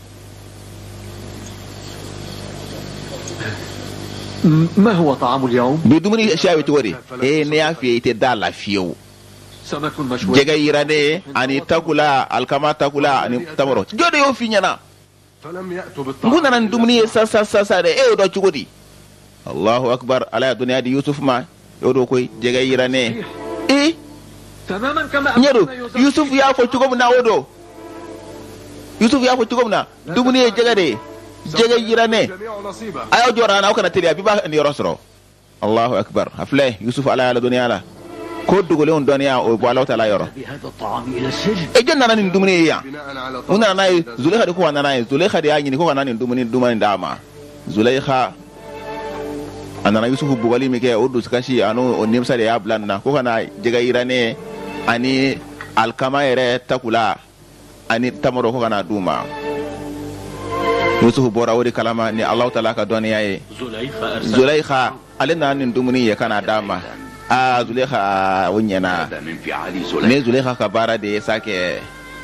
[SPEAKER 7] ما هو طعام اليوم؟
[SPEAKER 3] bi dumuni siya bɛ cogo di ee ne y'a f'i ye i tɛ da la fiyewu
[SPEAKER 7] سمك مشوي
[SPEAKER 3] jɛgɛ yirannen ani takula alikama takula ani tamaro jɔ de y'o f'i ɲɛna
[SPEAKER 7] فلم يأتوا
[SPEAKER 3] n
[SPEAKER 7] بالطعام
[SPEAKER 3] kun nana ni dumuni ye sa sa sa sa de e y'o dɔn cogo di allahu akbar ala ye duniya di yusuf ma y'o dɔn koyi jɛgɛ yirannen ee
[SPEAKER 7] تماما كما
[SPEAKER 3] n ɲɛ don
[SPEAKER 7] أخبرنا
[SPEAKER 3] yusuf y'a fɔ cogo min na o don yusuf y'a fɔ cogo min na dumuni ye jɛgɛ de ye jɛgɛ yirannen
[SPEAKER 7] جميع نصيبه
[SPEAKER 3] a y'aw jɔra na aw kana teliya bi b'a nin yɔrɔ sɔrɔ allahu akbar a filɛ yusuf ala y'a la duniya la ko dogolenw dɔnniya o bɔ alaw taala yɔrɔ
[SPEAKER 5] بهذا الطعام إلى السجن
[SPEAKER 3] e jɔn nana nin dumuni ye yan
[SPEAKER 7] بناء على
[SPEAKER 3] mun nana
[SPEAKER 7] طلب
[SPEAKER 3] n'a ye zulekha de ko ka nana ye zulekha de y'a ɲini ko ka na nin dumuni duman d'a ma zulekha a nana yusufu bugali min kɛ o dusukasi ani o nimisa de y'a bila nin na ko ka na jɛgɛ yirannen ani alikama yɛrɛ takula ani tamaro ko ka na d'u ma yusufu bɔra o de kalama ni alahu taala ka dɔnniya ye
[SPEAKER 6] زليخة أرسلت
[SPEAKER 3] zulekha ale nana nin dumuni ye ka na d'a ma aa zulekha o ɲɛna
[SPEAKER 6] هذا من فعال
[SPEAKER 3] ne
[SPEAKER 6] زليخة
[SPEAKER 3] zulekha ka baara de ye sa kɛ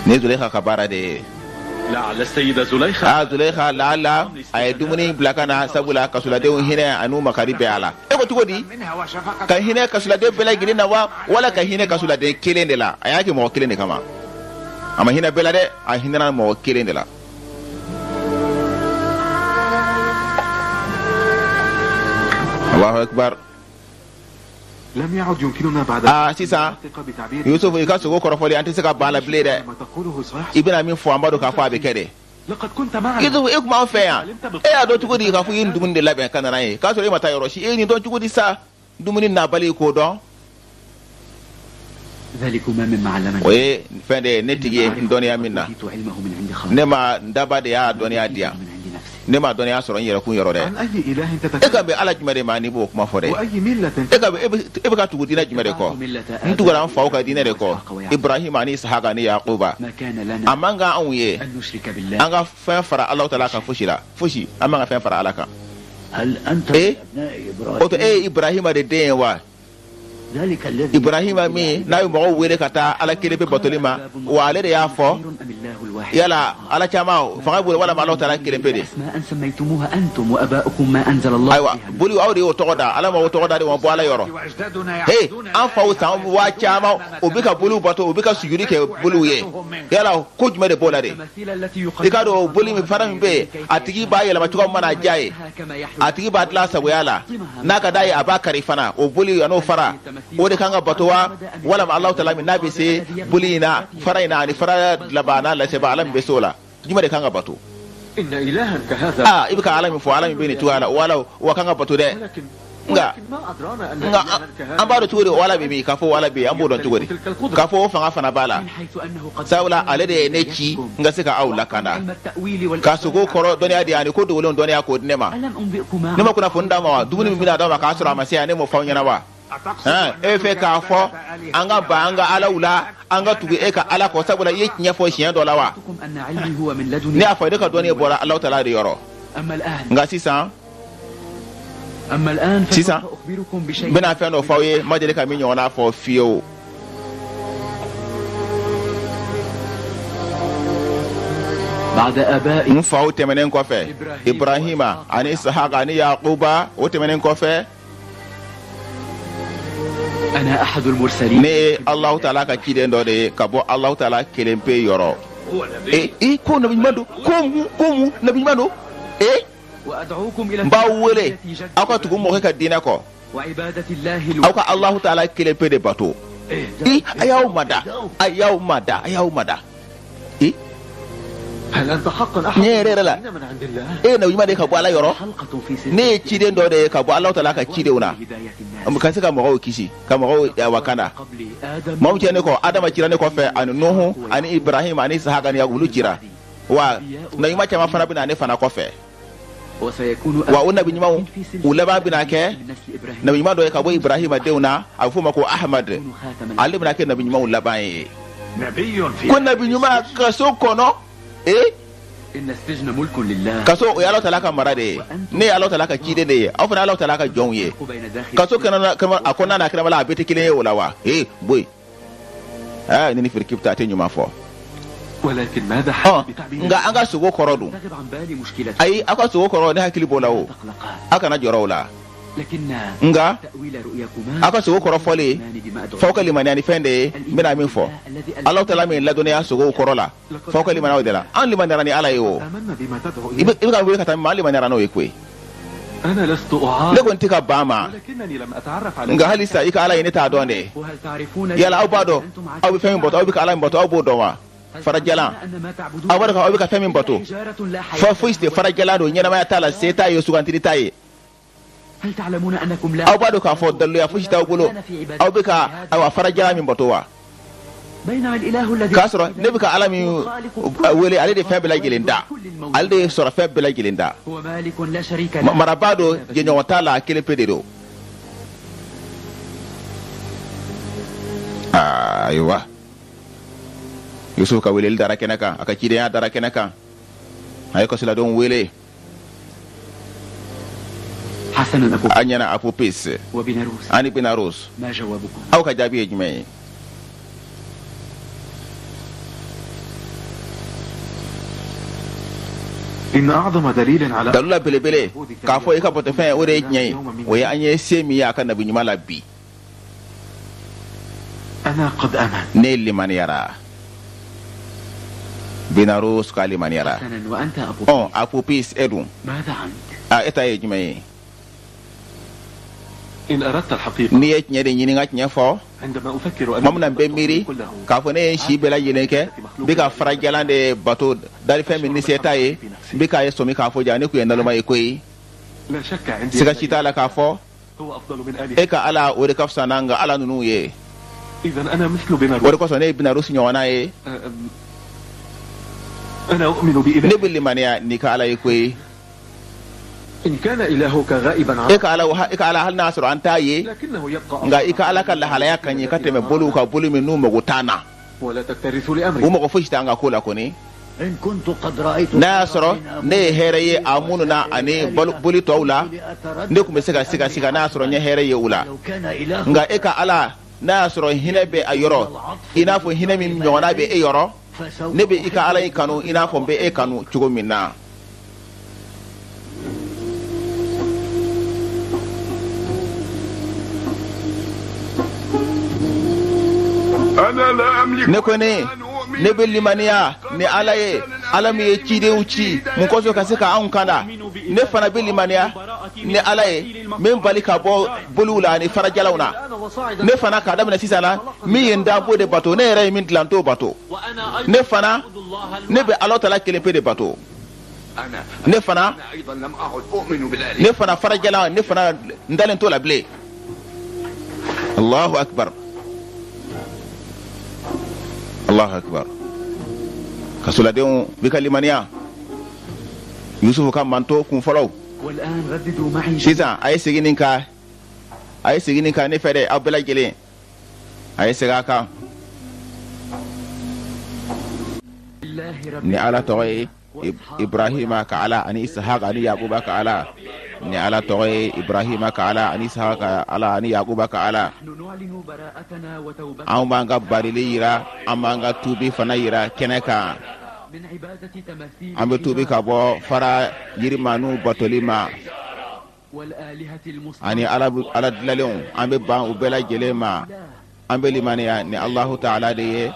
[SPEAKER 3] ne Zulekha ka baara de ye.
[SPEAKER 6] لعل السيدة زليخة
[SPEAKER 3] a Zulekha lala a ye dumuni bila ka na sabula kasuladenw hinɛ an'u makari bɛɛ a la. E ko cogo di ka hinɛ kasuladen bɛɛ lajɛlen na wa wala ka hinɛ kasuladen kelen de la a y'a kɛ mɔgɔ kelen de kama a ma hinɛ bɛɛ la dɛ a hinɛna mɔgɔ kelen de la. Allahu akbar.
[SPEAKER 7] لم يعد يمكننا بعد
[SPEAKER 3] Ah sisan Yusuf i ka sogo kɔrɔfɔli an tɛ se ka ban a la bilen dɛ.
[SPEAKER 7] ما تقوله صحيح.
[SPEAKER 3] I bɛna min fɔ an b'a dɔn k'a fɔ a bɛ kɛ de.
[SPEAKER 7] لقد كنت معنا.
[SPEAKER 3] Yusuf e kuma an fɛ yan e y'a dɔn cogo di k'a fɔ i ye nin dumuni de labɛn ka nana ye k'a sɔrɔ e ma taa yɔrɔ si e ye nin dɔn cogo di sa dumuni nabali k'o dɔn.
[SPEAKER 4] ذلكما مما علمني.
[SPEAKER 3] O ye fɛn de ye ne tigi ye dɔnniya min na
[SPEAKER 4] أوتيت علمه من عند خالق.
[SPEAKER 3] ne ma n daba de y'a dɔnniya di yan
[SPEAKER 4] من عند نفسي.
[SPEAKER 3] ne ma dɔnniya sɔrɔ n yɛrɛkun yɔrɔ dɛ.
[SPEAKER 7] عن أي إله
[SPEAKER 3] E
[SPEAKER 7] تتكلم
[SPEAKER 3] ka bɛn ala jumɛn de ma n'i b'o kuma fɔ dɛ.
[SPEAKER 7] وأي ملة
[SPEAKER 3] E ka bɛn e bɛ e bɛ ka tugu diinɛ jumɛn de kɔ n tugura n faw ka diinɛ de kɔ Ibrahima ani Isahaka ani Yakuba
[SPEAKER 4] ما كان لنا
[SPEAKER 3] a man kan anw ye
[SPEAKER 4] أن نشرك بالله.
[SPEAKER 3] an ka fɛn fara Alahu Taala kan fosi la fosi an man ka fɛn fara ala kan.
[SPEAKER 5] هل أنت
[SPEAKER 3] إيه؟
[SPEAKER 5] من أبناء إبراهيم؟
[SPEAKER 3] o tɛ e ye Ibrahima de den ye wa
[SPEAKER 5] ذلك الذي
[SPEAKER 3] Ibrahima min n'a ye mɔgɔw wele ka taa ala kelen pe batoli ma wa ale de y'a fɔ
[SPEAKER 4] أم الله الواحد.
[SPEAKER 3] yala ala caman fanga bolo walama Alahu Taala kelen pe de.
[SPEAKER 4] أسماء سميتموها أنتم وأباؤكم ما أنزل الله
[SPEAKER 3] ayiwa
[SPEAKER 4] بها.
[SPEAKER 3] boli aw de y'o tɔgɔ da ala ma o tɔgɔ da de ma bɔ ala yɔrɔ. he an faw san waa caman o bɛ ka boliw bato o bɛ ka sujudi kɛ boliw ye yala ko jumɛn de b'o la de.
[SPEAKER 4] التماثيل التي
[SPEAKER 3] i k'a dɔn o boli min fana min bɛ yen a tigi b'a yɛlɛma cogo min mana diya ye
[SPEAKER 4] كما يحلو.
[SPEAKER 3] a tigi b'a dilan sagoya la n'a ka d'a ye a b'a kari fana o boli a n'o fara o de kan ka bato wa walama Alahu Taala min n'a bɛ se boli in na fara in na ani fara laban n'a laseba ala min bɛ se o la jumɛn de kan ka bato.
[SPEAKER 7] إن إلها كهذا.
[SPEAKER 3] aa i bɛ ka ala min fɔ ala min bɛ nin cogoya la wala wa kan ka bato dɛ.
[SPEAKER 7] ولكن
[SPEAKER 3] nga
[SPEAKER 7] ولكن ما أدرانا أن
[SPEAKER 3] nga
[SPEAKER 7] إلها كهذا.
[SPEAKER 3] an b'a dɔn cogo di o ala bɛ min k'a fɔ ala bɛ yen an b'o dɔn cogo di k'a fɔ o fanga fana b'a la
[SPEAKER 4] من حيث أنه قد
[SPEAKER 3] sabula ale de ye ne ci n ka se ka aw lakana
[SPEAKER 4] علم التأويل والإحسان.
[SPEAKER 3] ka sogo kɔrɔ dɔnniya di yan ani ko dogolenw dɔnniya k'o di ne ma.
[SPEAKER 4] ألم أنبئكما
[SPEAKER 3] ne ma kunnafoni d'a ma wa dumuni min bɛna d'a ma k'a sɔrɔ a ma se yan ne m'o fɔ aw ɲɛna wa. Hɛn, e bɛ fɛ k'a fɔ an ka ban an ka alaw la an ka tugu e ka ala kɔ sabula i ye tiɲɛ fɔ siɲɛ dɔ la wa.
[SPEAKER 4] أنبئكم أن علمي هو من
[SPEAKER 3] ne
[SPEAKER 4] لدني.
[SPEAKER 3] y'a fɔ ne ka dɔnni bɔra Alahu Taala de yɔrɔ
[SPEAKER 4] أما الآن
[SPEAKER 3] nka sisan
[SPEAKER 4] أما الآن فسوف
[SPEAKER 3] سيسا.
[SPEAKER 4] أخبركم
[SPEAKER 3] n
[SPEAKER 4] بشيء.
[SPEAKER 3] bɛna fɛn dɔ fɔ aw ye n ma deli ka min ɲɔgɔnna fɔ fiyewu.
[SPEAKER 4] بعد آبائي
[SPEAKER 3] n faw tɛmɛnen kɔfɛ Ibrahima ani Isahaka ani Yakuba o tɛmɛnen kɔfɛ
[SPEAKER 4] أنا أحد المرسلين.
[SPEAKER 3] ne ye Alahu Taala ka ciden dɔ de ye ka bɔ Alahu Taala kelen pe yɔrɔ. e e ko nabi ɲuman don ko mu ko mu nabi ɲuman don e
[SPEAKER 4] وأدعوكم إلى
[SPEAKER 3] n b'aw wele
[SPEAKER 4] التي جدت
[SPEAKER 3] aw ka tugu mɔgɔ ka diinɛ kɔ
[SPEAKER 4] وعبادة الله
[SPEAKER 3] aw
[SPEAKER 4] الواحد.
[SPEAKER 3] ka Alahu Taala kelen pe de bato. i a y'aw mada a y'aw mada a y'aw mada i
[SPEAKER 7] هل أنت حقا أحد
[SPEAKER 3] Nye yɛrɛ yɛrɛ la
[SPEAKER 7] من عند الله؟
[SPEAKER 3] e ye nabi ɲuman de ye ka bɔ ala yɔrɔ
[SPEAKER 4] حلقة في سلسلة
[SPEAKER 3] ne ye ciden dɔ de ye ka bɔ Alahu Taala ka cidenw na
[SPEAKER 4] هداية الناس
[SPEAKER 3] ka se ka mɔgɔw kisi ka mɔgɔw wakana.
[SPEAKER 4] قبل آدم.
[SPEAKER 3] maa min cira ne kɔ Adama cira ne kɔfɛ ani Nuhu ani Ibrahima ani Isahaka ani Yakubu olu cira wa nabi ɲuman caman fana bɛna ne fana kɔfɛ
[SPEAKER 4] وسيكون
[SPEAKER 3] wa o
[SPEAKER 4] آدم
[SPEAKER 3] nabi ɲumanw
[SPEAKER 4] في سلسلة
[SPEAKER 3] u laban bɛna kɛ
[SPEAKER 4] من نسل إبراهيم.
[SPEAKER 3] nabi ɲuman dɔ ye ka bɔ Ibrahima denw na a bɛ f'o ma ko Ahmad
[SPEAKER 4] يكون خاتم
[SPEAKER 3] ale bɛna kɛ nabi ɲumanw laban ye.
[SPEAKER 5] نبي في
[SPEAKER 3] ko nabi ɲuman kaso kɔnɔ ee
[SPEAKER 4] إن السجن ملك لله.
[SPEAKER 3] kaso o ye Alahu Taala ka mara de ye ne ye Alahu Taala ka ciden de ye aw fana ye Alahu Taala ka jɔnw ye.
[SPEAKER 4] بين داخل
[SPEAKER 3] kaso kɛnɛ kɛnɛ a kɔnɔna na kɛnɛma la a bɛɛ tɛ kelen ye o la wa ee boyi aa ni ni firiki bɛ taa a tɛ ɲuman fɔ.
[SPEAKER 7] ولكن ماذا
[SPEAKER 3] ɔn
[SPEAKER 7] حدث بتعبير
[SPEAKER 3] nka an ka sogo kɔrɔ dun
[SPEAKER 4] تغب عن بالي مشكلة.
[SPEAKER 3] ayi aw ka sogo kɔrɔ ne hakili b'o la o
[SPEAKER 4] تقلقان.
[SPEAKER 3] aw kana jɔrɔ o la
[SPEAKER 4] لكن
[SPEAKER 3] nka
[SPEAKER 4] تأويل رؤياكما
[SPEAKER 3] aw ka sogo kɔrɔ fɔli
[SPEAKER 4] الإيمان بما أدعو
[SPEAKER 3] f'aw ka limaniya ni fɛn de ye n bɛna min fɔ
[SPEAKER 4] الذي
[SPEAKER 3] Alahu Taala min ladɔnniya sogow kɔrɔ la f'aw ka limaniya o de la an limaniyara ni ala ye o
[SPEAKER 7] آمنا بما تدعو
[SPEAKER 3] i bɛ
[SPEAKER 7] إليه.
[SPEAKER 3] i bɛ ka wele ka taa min ma an limaniyara n'o ye koyi
[SPEAKER 7] أنا لست
[SPEAKER 3] ne
[SPEAKER 7] أعارض
[SPEAKER 3] kɔni tɛ ka ban ma
[SPEAKER 7] ولكنني لم أتعرف على
[SPEAKER 3] nka hali sisan i ka ala ye ne t'a dɔn de
[SPEAKER 4] وهل تعرفون
[SPEAKER 3] yala aw b'a dɔn aw bɛ fɛn min bato aw bɛ ka ala min bato aw b'o dɔn wa farajalan
[SPEAKER 4] أن ما تعبدون
[SPEAKER 3] aw b'a dɔn aw bɛ ka fɛn min bato
[SPEAKER 4] حجارة لا حياة
[SPEAKER 3] fɔ foyi tɛ farajalan don ɲɛnamaya t'a la se t'a ye sugantili t'a ye
[SPEAKER 4] هل تعلمون أنكم لا
[SPEAKER 3] aw b'a dɔn k'a fɔ daliluya fosi t'aw bolo aw bɛ ka ayiwa farajalan min bato wa
[SPEAKER 4] بينما الإله الذي
[SPEAKER 3] k'a sɔrɔ ne bɛ ka ala min wele ale de fɛn bɛɛ lajɛlen da ale de ye sɔrɔ fɛn bɛɛ lajɛlen da
[SPEAKER 4] هو مالك لا شريك
[SPEAKER 3] Ma-
[SPEAKER 4] له
[SPEAKER 3] marabaa don jɛɲɔgɔn t'a la a kelen pe de don ayiwa Yusuf ka weleli dara kɛnɛ kan a ka cidenya dara kɛnɛ kan a ye kasiladenw wele
[SPEAKER 4] حسنا أبو
[SPEAKER 3] a ɲɛna apopis
[SPEAKER 4] وبناروس
[SPEAKER 3] ani benaros
[SPEAKER 4] ما جوابكم؟
[SPEAKER 3] aw ka jaabi ye jumɛn ye
[SPEAKER 7] إن أعظم دليل على
[SPEAKER 3] dalula belebele k'a fɔ i ka bɔtɔ fɛn o de ye tiɲɛ ye o ye an ye se min ye a ka nabi ɲuman la bi
[SPEAKER 7] أنا قد آمنت.
[SPEAKER 3] ne limaniyara Binarus ka limaniyara
[SPEAKER 4] حسنا وأنت أبو
[SPEAKER 3] ɔ a ko peace e dun
[SPEAKER 4] ماذا عنك؟
[SPEAKER 3] a e ta ye jumɛn ye
[SPEAKER 7] إن أردت الحقيقة
[SPEAKER 3] n'i ye tiɲɛ de ɲini ka tiɲɛ fɔ
[SPEAKER 7] عندما أفكر أن
[SPEAKER 3] ma mina n bɛ miiri
[SPEAKER 7] كله
[SPEAKER 3] k'a fɔ ne ye si bɛɛ lajɛlen kɛ n bɛ ka fara jalan de bato dari fɛn min ni se t'a ye n bɛ k'a ye sɔmi k'a fɔ ja ne kun ye naloma ye koyi
[SPEAKER 7] لا شك عندي
[SPEAKER 3] siga si t'a la k'a fɔ
[SPEAKER 7] هو أفضل من آله.
[SPEAKER 3] e ka ala o de ka fisa n'an ka ala ninnu ye
[SPEAKER 7] إذا أنا مثل بنار.
[SPEAKER 3] o de kosɔn ne ye Binarus ɲɔgɔnna ye
[SPEAKER 7] أم- أنا أؤمن
[SPEAKER 3] ne
[SPEAKER 7] بإله.
[SPEAKER 3] bɛ limaniya n'i ka ala ye koyi
[SPEAKER 7] إن كان إلهك غائبا
[SPEAKER 3] e
[SPEAKER 7] عنك
[SPEAKER 3] ka ala e ka ala hali n'a sɔrɔ an t'a ye
[SPEAKER 7] لكنه يبقى
[SPEAKER 3] nka i ka ala ka lahalaya ka ɲɛ ka tɛmɛ boliw ka boli min n'u mago t'an na
[SPEAKER 7] ولا تكترث
[SPEAKER 3] u
[SPEAKER 7] لأمري.
[SPEAKER 3] mago fosi t'an ka ko la kɔni
[SPEAKER 5] إن كنت قد رأيت
[SPEAKER 3] n'a y'a sɔrɔ ne ye hɛrɛ ye a minnu na ani bol- boli tɔw la ne tun bɛ se ka siga siga n'a y'a sɔrɔ n ye hɛrɛ ye u la
[SPEAKER 5] لو كان إله
[SPEAKER 3] nka e ka ala n'a y'a sɔrɔ hinɛ bɛ a yɔrɔ i n'a fɔ hinɛ min ɲɔgɔnna bɛ e yɔrɔ
[SPEAKER 5] فسوف
[SPEAKER 3] ne bɛ i ka ala in kanu i n'a fɔ n bɛ e kanu cogo min na ne ko ne ne bɛ limaniya ni ala ye ala min ye cidenw ci mun kosɔn ka se ka anw kanda ne fana bɛ limaniya ni ala ye min bali ka bɔ boliw la ani farajalaw na ne fana k'a daminɛ sisan na min ye n da b'o de bato ne yɛrɛ ye min dilan t'o bato ne fana ne bɛ ala tala kelen pe de bato ne fana ne fana farajala ne fana n dalen t'o la bilen allahu akbar allahu akbar kasoladenw bɛ ka limaniya yusufu ka manto kun fɔlɔw
[SPEAKER 4] والآن رددوا معي
[SPEAKER 3] sisan a ye segin nin kan a ye segin nin kan ne fɛ dɛ aw bɛɛ lajɛlen a ye segin a kan
[SPEAKER 4] لله رب
[SPEAKER 3] ni ala tɔgɔ ye Ib- ibrahima ka ala ani isahaka ani yakuba ka ala ni ala tɔgɔ ye ibrahima ka ala ani isahaka ka ala ani yakuba ka ala
[SPEAKER 4] نحن نعلن براءتنا وتوبتنا
[SPEAKER 3] anw b'an ka barili yira an b'an ka tubi fana yira kɛnɛ kan
[SPEAKER 4] من عبادة تماثيل
[SPEAKER 3] an bɛ tubi ka bɔ fara yirimanu batoli ma
[SPEAKER 4] والآلهة
[SPEAKER 3] ani
[SPEAKER 4] المصنعة
[SPEAKER 3] ala ala dilalenw an bɛ ban u bɛɛ lajɛlen ma an bɛ limaniya ni allahu taala de ye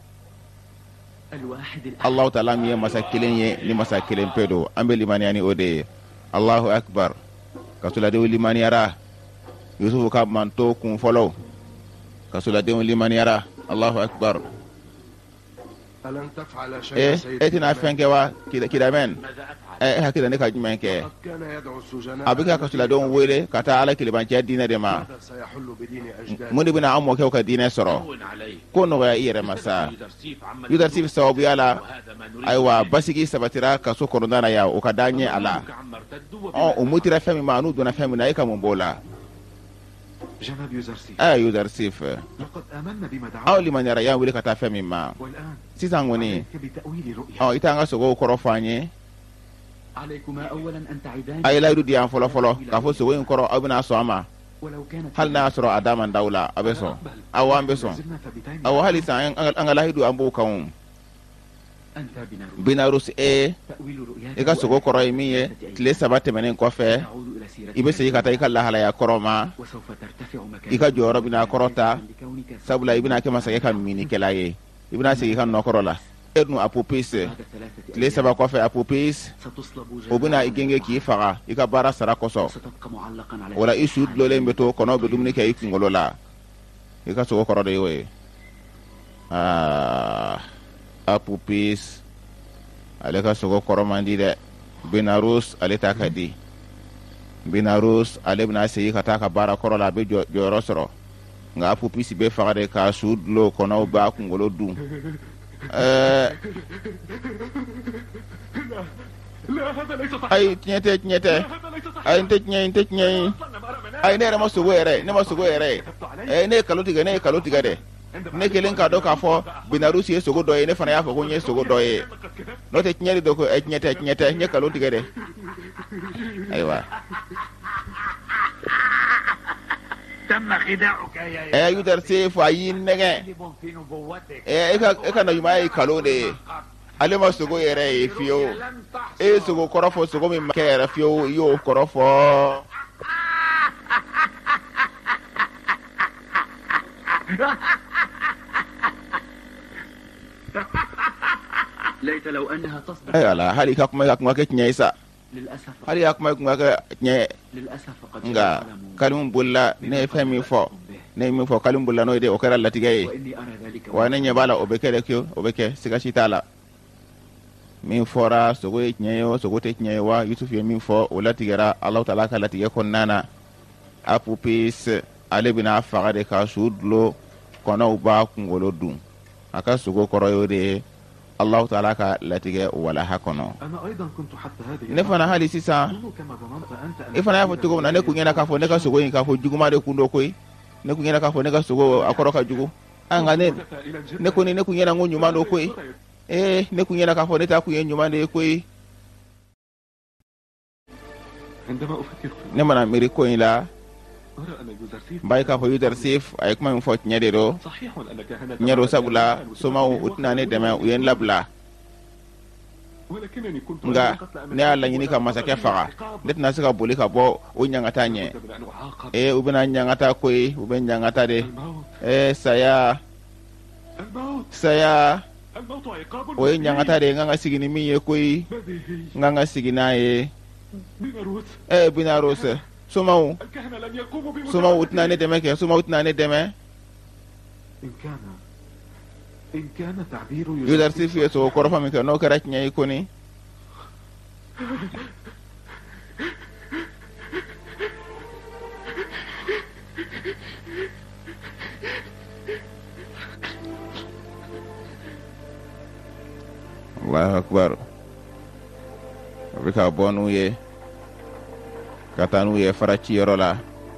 [SPEAKER 4] الواحد الأحد
[SPEAKER 3] allahu taala min ye masa kelen ye ni masa kelen pe don an bɛ limaniya ni o de ye allahu akbar kasoladenw limaniyara yusufu ka manto kun fɔlɔ kasoladenw limaniyara allahu akbar
[SPEAKER 7] ألن تفعل
[SPEAKER 3] e
[SPEAKER 7] شيئا
[SPEAKER 3] e tɛna fɛn kɛ wa kida kidamɛn e hakili la ne ka jumɛn kɛ
[SPEAKER 7] كان يدعو السجناء.
[SPEAKER 3] a bɛ ka kasoladenw wele ka taa ala kelebancɛ diinɛ de ma
[SPEAKER 7] ماذا سيحل بدين أجداد؟
[SPEAKER 3] mun de bɛna an mɔkɛw ka diinɛ sɔrɔ ko nɔgɔya i yɛrɛ ma sa yudarsif sababuya la ayiwa basigi sabatira kaso kɔnɔna na yan o ka d'an ye a la ɔ o mutira fɛn min ma n'u donna fɛn min na e ka mun b'o la
[SPEAKER 7] جناب يوزرسي
[SPEAKER 3] ɛ yudarsif
[SPEAKER 7] لقد آمنا بما
[SPEAKER 3] aw
[SPEAKER 7] دعونا
[SPEAKER 3] limaniyara y'an wele ka taa fɛn min ma
[SPEAKER 7] والآن
[SPEAKER 3] sisan kɔni
[SPEAKER 7] عليك بتأويل رؤيا.
[SPEAKER 3] ɔ i t'an ka sogow kɔrɔ fɔ an ye
[SPEAKER 4] عليكما أولا أن تعدان
[SPEAKER 3] a ye layidu di yan fɔlɔ fɔlɔ k'a fɔ sogo in kɔrɔ aw bɛna sɔn a ma
[SPEAKER 4] ولو كانت
[SPEAKER 3] hali n'a y'a sɔrɔ a da man d'aw la a bɛ sɔn awɔ an bɛ sɔn
[SPEAKER 7] زلنا ثابتين.
[SPEAKER 3] awɔ hali sisan an ka- an ka layidu an b'o kan o.
[SPEAKER 4] أنت بنار
[SPEAKER 3] binarus e
[SPEAKER 4] تأويل رؤياك
[SPEAKER 3] i ka sogo kɔrɔ ye min ye tile saba tɛmɛnen kɔfɛ
[SPEAKER 4] تعود إلى سيرتك
[SPEAKER 3] i bɛ segin ka taa i ka lahalaya kɔrɔ ma
[SPEAKER 4] وسوف ترتفع مكانك
[SPEAKER 3] i ka jɔyɔrɔ bɛna kɔrɔ ta
[SPEAKER 4] لكونك
[SPEAKER 3] sabula i bɛna kɛ masakɛ ka minikɛla ye i bɛna segin i ka nɔkɔrɔ la e dun apopis
[SPEAKER 4] بعد ثلاثة
[SPEAKER 3] tile
[SPEAKER 4] أيام
[SPEAKER 3] saba kɔfɛ apopis
[SPEAKER 4] ستصلب
[SPEAKER 3] o bɛna i
[SPEAKER 4] جسدك
[SPEAKER 3] genge k'i faga i ka baara sara kosɔn
[SPEAKER 4] وستبقى معلقا على
[SPEAKER 3] o la i su dulonlen bɛ to kɔnɔw bɛ dumuni kɛ i kunkolo la i ka sogo kɔrɔ de y'o ye aa apopis ale ka sogo kɔrɔ man di dɛ binarus ale ta ka di binarus ale bɛna segin ka taa ka baara kɔrɔ la a bɛ jɔ- jɔyɔrɔ sɔrɔ nka apopis bɛ faga de k'a su dulo kɔnɔw b'a kunkolo dun ɛɛ
[SPEAKER 7] لا هذا ليس صحيح.
[SPEAKER 3] ayi tiɲɛ tɛ tiɲɛ tɛ
[SPEAKER 7] هذا ليس صحيح.
[SPEAKER 3] ayi n tɛ tiɲɛ ye n tɛ tiɲɛ ye
[SPEAKER 7] أصلاً ما رمنا.
[SPEAKER 3] ayi ne yɛrɛ ma sogo yɛrɛ ne ma sogo yɛrɛ ɛɛ ne ye kalo tigɛ ne ye kalo tigɛ dɛ ne kelen k'a dɔn k'a fɔ binarus ye sogo dɔ ye ne fana y'a fɔ ko n ye sogo dɔ ye n'o tɛ tiɲɛ de don ko ɛ tiɲɛ tɛ tiɲɛ tɛ n ye kalo tigɛ dɛ ayiwa
[SPEAKER 5] تم خداعك يا
[SPEAKER 3] ɛ yudarsif a y'i nɛgɛ
[SPEAKER 5] كاذب في نبوتك
[SPEAKER 3] ɛ e ka e ka naɲuman ye kalo de ye ale ma sogo yɛrɛ ye fiyewu
[SPEAKER 5] لن تحصل
[SPEAKER 3] e sogo kɔrɔ fɔ sogo min ma kɛ yɛrɛ fiyewu i y'o kɔrɔ fɔ.
[SPEAKER 4] ليت لو أنها تصدق.
[SPEAKER 3] Eh ala hali ka kuma ka kuma kɛ tiɲɛ ye sa.
[SPEAKER 4] للأسف
[SPEAKER 3] hali ka kuma kuma kɛ tiɲɛ
[SPEAKER 4] للأسف قد
[SPEAKER 3] nga kalimu bolila ne ye fɛn min fɔ ne ye min fɔ kalimu bolila n'o ye de o kɛra latigɛ ye
[SPEAKER 4] وإني أرى ذلك
[SPEAKER 3] wa ne ɲɛ b'a la o bɛ kɛ de ke o bɛ kɛ siga si t'a la min fɔra sogo ye tiɲɛ ye o sogo tɛ tiɲɛ ye wa yusufu ye min fɔ o latigɛra alahu taala ka latigɛ kɔnɔna na a pupis ale bɛna faga de ka su dulo kɔnɔw b'a kunkolo dun a ka sogo kɔrɔ y'o de ye alahu taala ka latigɛ walaha kɔnɔ.
[SPEAKER 7] أنا أيضا كنت حتى هذه
[SPEAKER 3] ne fana hali sisan
[SPEAKER 7] أظن كما ظننت أنت أن
[SPEAKER 3] i fana y'a fɔ cogo min na ne kun ɲɛna k'a fɔ ne ka sogo in k'a fɔ juguman de kun do koyi ne kun ɲɛna k'a fɔ ne ka sogo a kɔrɔ ka jugu an nka ne
[SPEAKER 7] إلى الجنة
[SPEAKER 3] ne kɔni ne kun ɲɛna n ko ɲuman do koyi ee ne kun ɲɛna k'a fɔ ne ta kun ye ɲuman de ye koyi.
[SPEAKER 7] عندما أفكر في
[SPEAKER 3] ne mana miiri ko in la
[SPEAKER 7] أرى أن يوزرسيف
[SPEAKER 3] n b'a ye k'a fɔ yudarsif a ye kuma min fɔ tiɲɛ de do
[SPEAKER 7] صحيح أن كهنة
[SPEAKER 3] tiɲɛ do sabula somaw u tɛna ne dɛmɛ u ye n labila
[SPEAKER 7] ولكنني كنت
[SPEAKER 3] nga
[SPEAKER 7] قتل أمام
[SPEAKER 3] ne y'a laɲini ka masakɛ faga ne tɛna se ka boli ka bɔ o ɲangata ɲɛ
[SPEAKER 7] من أن أعاقب
[SPEAKER 3] ee u bɛna ɲangata koyi u bɛ ɲangata de
[SPEAKER 7] الموت
[SPEAKER 3] ee saya
[SPEAKER 7] الموت
[SPEAKER 3] saya
[SPEAKER 7] الموت عقاب
[SPEAKER 3] o ye ɲangata de ye n kan ka sigi ni min ye koyi
[SPEAKER 7] بديهي
[SPEAKER 3] n kan ka sigi n'a ye
[SPEAKER 7] بناروت
[SPEAKER 3] ee binaros somaw
[SPEAKER 7] الكهنة لن يقوموا
[SPEAKER 3] somaw u
[SPEAKER 7] بمساعدتي
[SPEAKER 3] tɛna ne dɛmɛ kɛ somaw u tɛna ne dɛmɛ
[SPEAKER 7] إن كان إن كان تعبير
[SPEAKER 3] yudarsif ye sogo kɔrɔfɔ min kɛ n'o kɛra tiɲɛ ye kɔni allahu akbar o bɛ ka bɔ n'u ye ka taa n'u ye faraciyɔrɔ la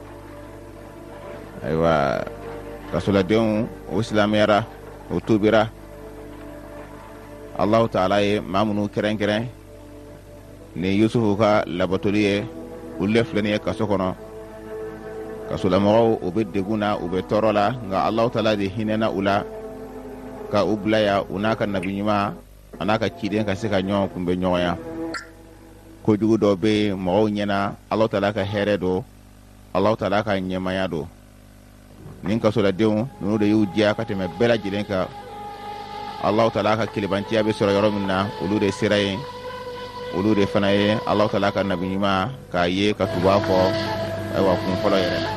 [SPEAKER 3] ayiwa kasoladenw o silamɛyara o tubira allahu taala ye maa minnu kɛrɛnkɛrɛn ni yusufu ka labatoli ye olu le filɛ nin ye kaso kɔnɔ kasolamɔgɔw u bɛ degun na u bɛ tɔɔrɔ la nka allahu taala de hinɛna u la ka u bila ya u n'a ka nabi ɲuman a n'a ka ciden ka se ka ɲɔgɔn kunbɛn ɲɔgɔnya kojugu dɔ bɛ yen mɔgɔw ɲɛna allahu taala ka hɛrɛ do allahu taala ka ɲɛmaya do nin kasoladenw ninnu de y'u diya ka tɛmɛ bɛɛ lajɛlen kan allahu taala ka kelebantiya bɛ sɔrɔ yɔrɔ min na olu de sera yen olu de fana ye allahu taala ka nabi ɲuman k'a ye ka tuba fɔ ayiwa kun fɔlɔ yɛrɛ la.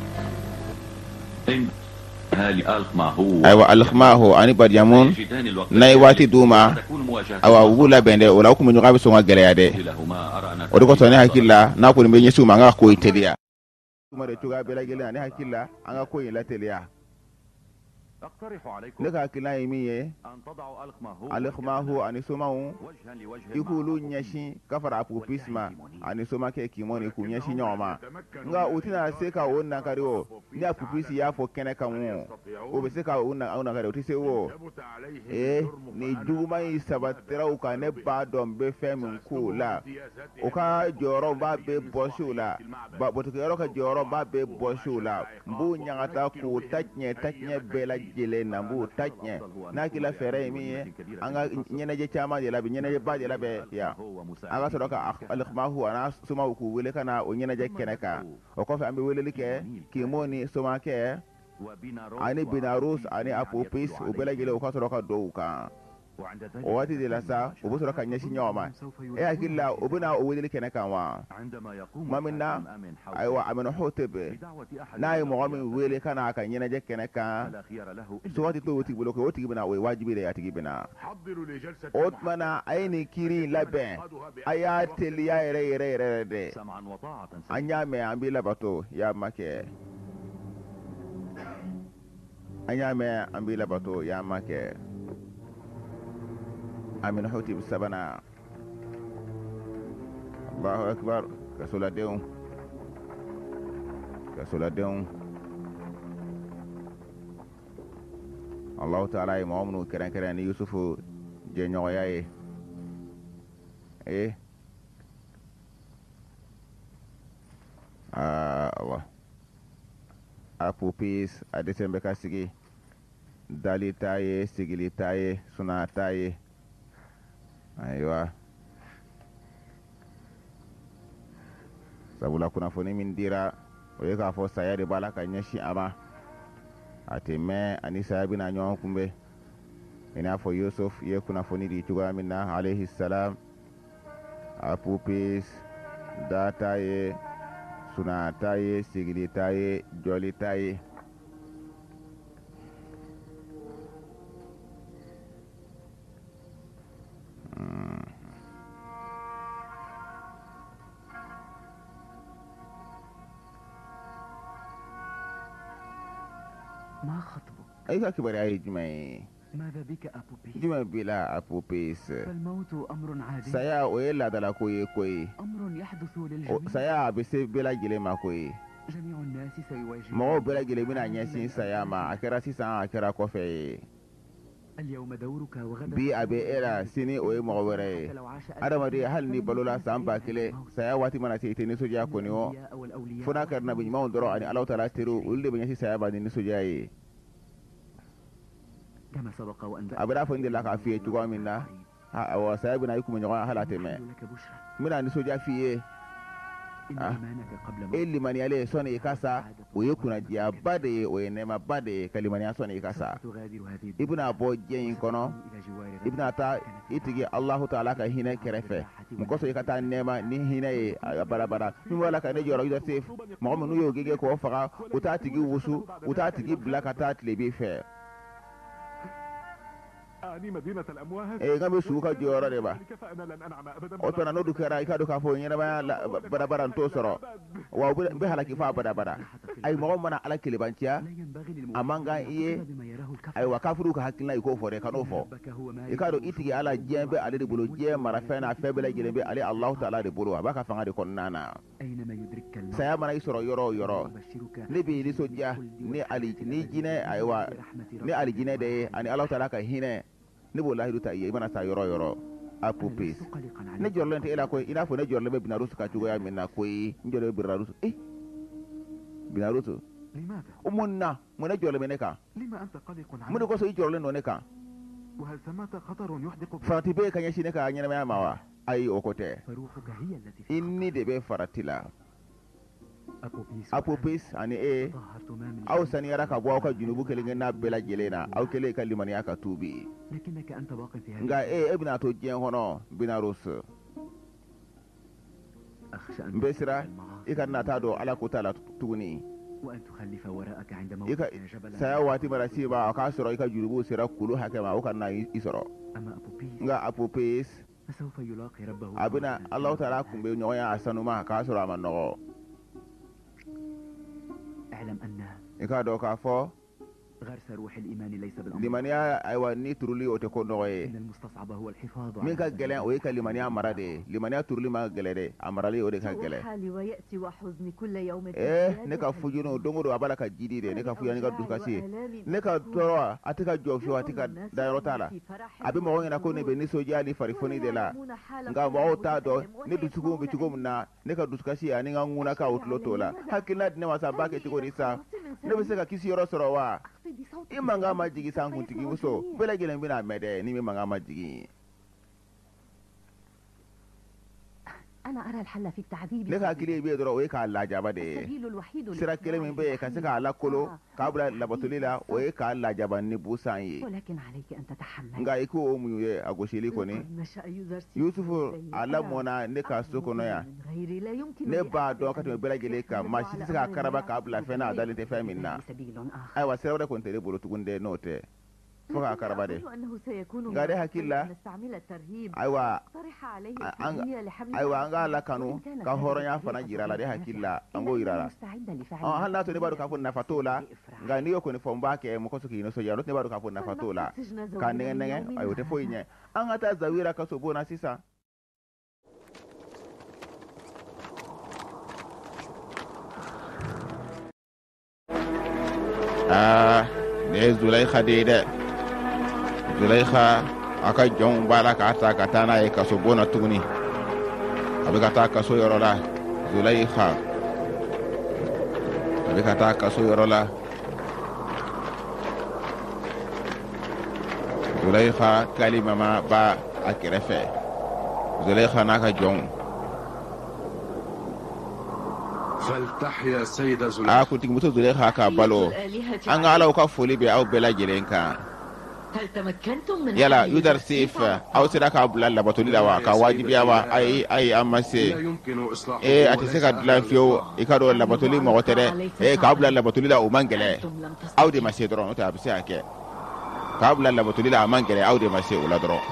[SPEAKER 3] ayiwa alikhmahu ani badiyamun n'a ye waati d'u ma ayiwa u b'u labɛn dɛ o la u kun bɛ ɲɔgɔn bɛ sɔn ka gɛlɛya dɛ o de kosɔn ne hakili la n'a kɔni bɛ ɲɛsin u ma an ka ko in teliya kuma de cogoya bɛɛ lajɛlen na ne hakili la an ka ko in lateliya ne ka hakilina ye min ye alikhmahu ani somaw i k'olu ɲɛsin ka fara apopis ma ani somakɛ kimɔni k'u ɲɛsin ɲɔgɔn ma nka u tɛna se ka o nankari o ni apopis y'a fɔ kɛnɛ kan o o bɛ se ka o nankari o tɛ se o ee nin juguman in sabatira u kan ne b'a dɔn n bɛ fɛn min k'o la o ka jɔyɔrɔ b'a bɛ bɔsi o la bɔtɔkɛyɔrɔ ka jɔyɔrɔ b'a bɛ bɔsi o la n b'o ɲagata k'o ta tiɲɛ ta tiɲɛ bɛɛ lajɛlen jelen na b'o ta tiɲɛ n'a kɛla fɛɛrɛ ye min ye an ka ɲɛnajɛ caman de labɛn ɲɛnajɛba de labɛn yan an ka sɔrɔ ka alikhmahu a n'a somaw k'u wele ka na o ɲɛnajɛ kɛnɛ kan o kɔfɛ an bɛ weleli kɛ kimo ni somakɛ ani binarus ani apopis o bɛɛ lajɛlen o ka sɔrɔ ka don u kan o waati de la sa o bɛ sɔrɔ ka ɲɛsin ɲɔgɔn ma e hakili la o bɛna o weleli kɛnɛ kan wa tuma min na ayiwa amenhotep n'a ye mɔgɔ min wele ka na a ka ɲɛnajɛ kɛnɛ kan so waati t'o tigi bolo kɛ o tigi bɛna o ye wajibi de ye a tigi bɛna o tuma na a ye nin kiiri in labɛn a y'a teliya yɛrɛ yɛrɛ yɛrɛ dɛ an y'a mɛn an b'i labato y'a makɛ an y'a mɛn an b'i labato y'a makɛ amenhotep sabanan allahu akbar kasoladenw kasoladenw allahu taala ye mɔgɔ minnu kɛrɛnkɛrɛn ni yusufu jɛɲɔgɔnya ye ee awa apopis a dɛsɛn bɛ ka sigi dali t'a ye sigili t'a ye suna t'a ye ayiwa sabula kunnafoni min dira o ye k'a fɔ saya de b'a la ka ɲɛsin a ma a tɛ mɛn ani saya bɛna ɲɔgɔn kunbɛn i n'a fɔ Yusuf ye kunnafoni di cogoya min na alayhi salam a pupis da t'a ye suna t'a ye sigili t'a ye jɔli t'a ye
[SPEAKER 4] ما خطبك؟
[SPEAKER 3] أي كبر أي جمعي
[SPEAKER 4] ماذا بك أبوبيس؟
[SPEAKER 3] جمع بلا أبوبيس
[SPEAKER 4] فالموت أمر عادي.
[SPEAKER 3] سيا ويلا دلا كوي كوي
[SPEAKER 4] أمر يحدث للجميع.
[SPEAKER 3] سيا بسي بلا جلما كوي
[SPEAKER 4] جميع الناس سيواجهون.
[SPEAKER 3] ما هو بلا جلما نيسين سيا ما أكرا سيسان أكرا كوفي
[SPEAKER 4] اليوم دورك وغدا
[SPEAKER 3] بي أبي إلا سيني أوي مغوري أدام دي هل ني بلولا سامبا كلي سيا واتي منا سيتي نسوجا كونيو فنا كرنا بني ما ندرو أني الله تعالى ترو ولدي بنيسي سيا بني نسوجاي
[SPEAKER 4] كما سبق وأن
[SPEAKER 3] أبدا فندي لك في تقوى منا ها وسيا بنا يكون من جوان حالاتي ما منا نسوجا فيه ili mani yale soni ikasa uyekuna dia bade uyenema bade kalimani ya soni ikasa ibuna abo jen kono ibuna ta itigi Allahu ta'ala ka hina kerefe mukoso ikata nema ni hina e barabara mimwala ka ne joro yosef mo mo nuyo gege ko faga utatigi wusu utatigi blakata tlebi fe e ngambe suka joro de ba o to na nodu kera ikado ka fo nyena ba barabara to soro wa be halaki fa barabara ay mo mana ala kilibantia amanga iye ay wa kafuru ka hakilla iko fo de kano fo ikado itigi ala jembe ale de bulu je mara fena febele jembe ale Allah ta'ala de bulu ba ka fanga de konnana saya mana isoro yoro yoro libi ni soja ni ali ni jine ay wa ni ali jine de ani Allah ta'ala ka hine ni wallahi duta yi mana sa yoro yoro apupis ne jorlente ila ko ina fo ne jorle be binarusu ka cugo ya minna ko yi njore binarusu eh binarusu
[SPEAKER 7] لماذا؟
[SPEAKER 3] umunna mo ne jorle meneka
[SPEAKER 7] لما أنت قلق
[SPEAKER 3] mo
[SPEAKER 7] عنه؟
[SPEAKER 3] ko so i jorle no neka
[SPEAKER 7] وهل ثمة خطر يحدق بك؟
[SPEAKER 3] farati be kanya shine ka nyana ma mawa ai okote
[SPEAKER 4] فروحك هي التي في
[SPEAKER 3] inni de be faratila
[SPEAKER 4] أبوبيس
[SPEAKER 3] apupis ani e
[SPEAKER 4] طهرت ما من
[SPEAKER 3] aw sani yara ka bo ka junubu kele na bela jelena aw kele kalimani aka tubi
[SPEAKER 4] لكنك أنت باق في هذا.
[SPEAKER 3] nga e ebina to jen hono binarus
[SPEAKER 4] أخشى أن
[SPEAKER 3] mbesira
[SPEAKER 4] تفعل المعاصي
[SPEAKER 3] ikanna ta do ala ko tala tuguni
[SPEAKER 4] وأن تخلف وراءك عند
[SPEAKER 3] ika
[SPEAKER 4] موتك جبلا.
[SPEAKER 3] saya wati marasi ba ka soro ika jurubu sira kulu hakema o kanna isoro
[SPEAKER 4] أما أبوبيس
[SPEAKER 3] nga apopes
[SPEAKER 4] فسوف يلاقي ربه.
[SPEAKER 3] abina
[SPEAKER 4] غدا
[SPEAKER 3] Allah
[SPEAKER 4] في
[SPEAKER 3] ta'ala
[SPEAKER 4] الجنة.
[SPEAKER 3] kumbe nyoya asanu ma ka soro amano
[SPEAKER 4] اعلم أن
[SPEAKER 3] ika do ka fo
[SPEAKER 4] غرس روح الإيمان ليس بالأمر.
[SPEAKER 3] limaniya aywa ni turuli o te ko noye
[SPEAKER 4] إن المستصعب هو الحفاظ
[SPEAKER 3] min ka
[SPEAKER 4] على
[SPEAKER 3] gelen o ka limaniya marade limaniya turuli ma gelede amarali o de ka gele
[SPEAKER 8] حالي ويأتي وحزني كل يوم في
[SPEAKER 3] eh
[SPEAKER 8] زيادة
[SPEAKER 3] ne ka fujino dongo abala ka jidi de ne ka fuya ne ka duskasi
[SPEAKER 8] وآلام
[SPEAKER 3] ne ka toro atika jofio atika dairo tala abi mo ngena ko ne be ni sojali farifoni de la nga mo ta do ne dusugo be tugo na ne ka duskasi ani nga nguna ka utlo tola hakila ne wasa bake tiko risa ne be se ka kisi yoro soro wa imanga majigi sangu tigi uso bela gelen bina mede ni mi manga majigi
[SPEAKER 8] أنا أرى الحل في التعذيب.
[SPEAKER 3] ne ka kili be doro o ka la jaba de
[SPEAKER 8] السبيل الوحيد
[SPEAKER 3] sira kele min be ka se ka la kolo ka bula la batulila o ka la jaba ni busan yi
[SPEAKER 8] ولكن عليك أن تتحمل.
[SPEAKER 3] nga iko o mu ye agoshili ko ni
[SPEAKER 8] نشأ يزرسي
[SPEAKER 3] yusufu ala mona ne ka soko no ya
[SPEAKER 8] من غيري لا يمكن
[SPEAKER 3] ne
[SPEAKER 8] لي
[SPEAKER 3] ba
[SPEAKER 8] أحد
[SPEAKER 3] do ka te bela gele ka ma shi se ka karaba ka bula fena dalin te femina
[SPEAKER 8] سبيل آخر.
[SPEAKER 3] ai wa sira da kon te bolo tugunde note foka karaba de
[SPEAKER 8] أظن أنه سيكون
[SPEAKER 3] غادي
[SPEAKER 8] من
[SPEAKER 3] هكيلا.
[SPEAKER 8] أن نستعمل الترهيب.
[SPEAKER 3] ai wa
[SPEAKER 8] اقترح عليه
[SPEAKER 3] أن-
[SPEAKER 8] التهيئة لحمل
[SPEAKER 3] ai wa anga la
[SPEAKER 8] الأسلحة
[SPEAKER 3] kanu
[SPEAKER 8] وإن كان
[SPEAKER 3] ka
[SPEAKER 8] ذلك
[SPEAKER 3] horonya
[SPEAKER 8] غير
[SPEAKER 3] fana jira la de
[SPEAKER 8] صحيح
[SPEAKER 3] hakilla
[SPEAKER 8] إلا
[SPEAKER 3] ango
[SPEAKER 8] أنني
[SPEAKER 3] irala
[SPEAKER 8] مستعدا لفعل
[SPEAKER 3] ah hal na to ne
[SPEAKER 8] ما
[SPEAKER 3] bado ka fun na fatola
[SPEAKER 8] بإفراح.
[SPEAKER 3] nga niyo ko ni fomba ke mo ko so ki no so yaro ne bado ka fun na fatola ka nenge nenge ay wote fo inye an ata zawira ka so bona sisa ah ne Zulaikha de de Zulaikha aka jon bala ka ta ka tana e ka so bona tuguni abi ka ta ka so yoro la Zulaikha abi ka ta ka so yoro la Zulaikha kalima ma ba a kɛrɛfɛ Zulaikha n'a ka jɔnw
[SPEAKER 6] فلتحيا سيدة
[SPEAKER 3] a
[SPEAKER 6] زليخة.
[SPEAKER 3] kuntigi muso Zulekha ka balo an ga Ala ka foli bɛ aw bɛɛ lajɛlen kan.
[SPEAKER 8] هل تمكنتم من
[SPEAKER 3] Yala
[SPEAKER 8] حل
[SPEAKER 3] Yudar
[SPEAKER 8] تسقيف
[SPEAKER 3] Sif aw sera ka bila labatoli la wa ka wajibiya wa ayi ayi an ma
[SPEAKER 6] لا
[SPEAKER 3] se
[SPEAKER 6] يمكن إصلاحه
[SPEAKER 3] ee a tɛ se ka
[SPEAKER 6] وليس
[SPEAKER 3] dilan fiyewu i ka dɔn labatoli mɔgɔ tɛ dɛ ee k'aw bila labatoli la o man gɛlɛ
[SPEAKER 8] أنتم لم
[SPEAKER 3] aw
[SPEAKER 8] تستطيعوا
[SPEAKER 3] de ma se dɔrɔn n'o tɛ a bɛ se ka kɛ k'aw bila labatoli la a man gɛlɛ aw de ma se o la dɔrɔn.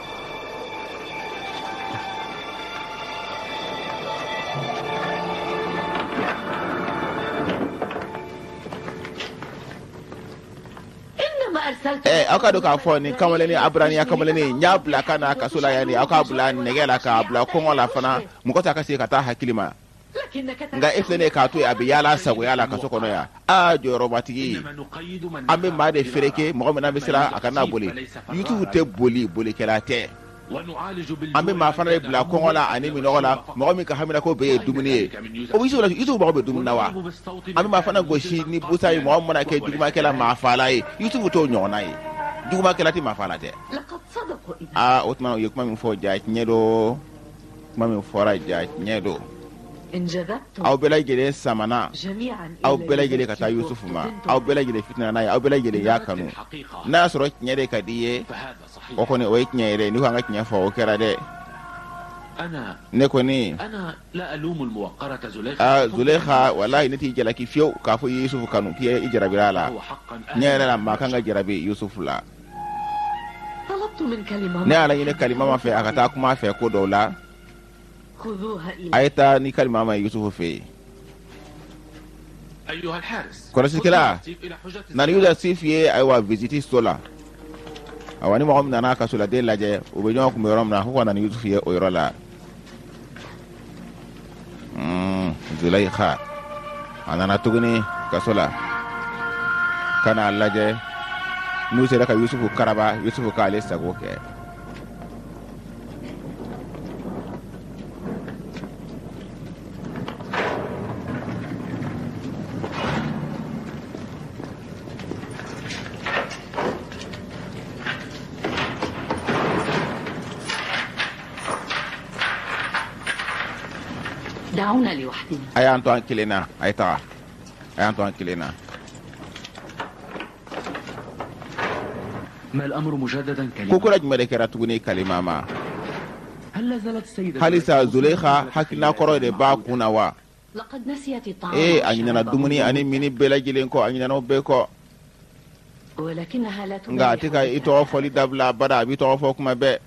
[SPEAKER 8] إنما أرسلت
[SPEAKER 3] Eh, aw ka dɔn k'a fɔ nin kamalenni aburaniya kamalenni n y'a bila ka na kaso la yanni aw k'a bila nɛgɛ la k'a bila kɔngɔ la fana mɔgɔ t'a ka se ka taa hakili ma
[SPEAKER 8] لكنك
[SPEAKER 3] nka e filɛ ne k'a to yen a bɛ yaala sagoya la kaso kɔnɔ yan aa jɔyɔrɔbatigi
[SPEAKER 6] إنما نقيد من
[SPEAKER 3] an bɛ maa de fereke mɔgɔ min na bɛ siran a ka n'a boli yutubu tɛ boli bolikɛla tɛ
[SPEAKER 6] ونعالج
[SPEAKER 3] an bɛ maa fana de bila kɔngɔ la ani minɔgɔ la mɔgɔ min ka hamina ko bɛɛ ye dumuni ye o yutubu la yutubu mɔgɔ bɛ dumuni na wa an bɛ maa fana gosi ni busa ye mɔgɔ min mana kɛ jugumakɛla maa faala ye yutubu t'o ɲɔgɔnna ye jugumakɛla tɛ maa faala tɛ.
[SPEAKER 8] لقد صدقوا إذا
[SPEAKER 3] aa o tuma u ye kuma min fɔ ja tiɲɛ don kuma min fɔra ja tiɲɛ don
[SPEAKER 8] إن جذبتم
[SPEAKER 3] aw bɛɛ lajɛlen samana
[SPEAKER 8] جميعا
[SPEAKER 3] aw
[SPEAKER 8] إلى
[SPEAKER 3] bɛɛ lajɛlen ka taa
[SPEAKER 8] التي
[SPEAKER 3] yusufu ma
[SPEAKER 8] فتنتم
[SPEAKER 3] aw bɛɛ lajɛlen fitina n'a ye aw bɛɛ lajɛlen y'a kanu
[SPEAKER 6] الحقيقة
[SPEAKER 3] n'a y'a sɔrɔ tiɲɛ de ka di i ye
[SPEAKER 6] فهذا صحيح.
[SPEAKER 3] o kɔni o ye tiɲɛ yɛrɛ ni ko an ka tiɲɛ fɔ o kɛra dɛ
[SPEAKER 6] أنا
[SPEAKER 3] ne kɔni
[SPEAKER 6] أنا لا ألوم الموقرة زليخة.
[SPEAKER 3] aa Zulekha walahi ne t'i jalaki fiyewu k'a fɔ i ye yusufu kanu k'i ye i jarabira a la
[SPEAKER 6] هو حقا
[SPEAKER 3] tiɲɛ yɛrɛ la maa kan ka jarabi yusufu la
[SPEAKER 8] طلبت من كلمة
[SPEAKER 3] ne y'a laɲini kalima ma fɛ a ka taa kuma a fɛ ko dɔw la
[SPEAKER 8] خذوها
[SPEAKER 3] a
[SPEAKER 8] إلى
[SPEAKER 3] ye taa ni kalima ma ye yusufu fɛ yen
[SPEAKER 6] أيها الحارس.
[SPEAKER 3] kɔlɔsikɛla
[SPEAKER 6] خذ إلى حجة
[SPEAKER 3] nani yuda sifi ye ayiwa visiti so la awa ni mɔgɔ min nana kaso la den lajɛ u bɛ ɲɔgɔn kun bɛ yɔrɔ min na ko ka na ni yusufu ye o yɔrɔ la Mm, Zulekha a nana tuguni kaso la ka n'a lajɛ n'u sera ka yusufu karaba yusufu k'ale sago kɛ
[SPEAKER 8] دعونا لوحدنا
[SPEAKER 3] a y'an to an kelen na a ye taga a y'an to an kelen na
[SPEAKER 4] ما الأمر مجددا
[SPEAKER 3] ko
[SPEAKER 4] كلمة
[SPEAKER 3] kura jumɛn de kɛra tuguni kalima ma
[SPEAKER 4] هل لا زالت السيدة
[SPEAKER 3] halisa Zulekha hakilina kɔrɔ de b'a kun na wa
[SPEAKER 8] لقد نسيت الطعام
[SPEAKER 3] ee a ɲinana
[SPEAKER 8] والشراب
[SPEAKER 3] dumuni ani mini bɛɛ lajɛlen kɔ a ɲinana o bɛɛ kɔ
[SPEAKER 8] ولكنها لا
[SPEAKER 3] nka a
[SPEAKER 8] تبالي
[SPEAKER 3] tɛ ka i
[SPEAKER 8] حدثها.
[SPEAKER 3] tɔgɔ fɔli dabila bada a b'i tɔgɔ fɔ kuma bɛɛ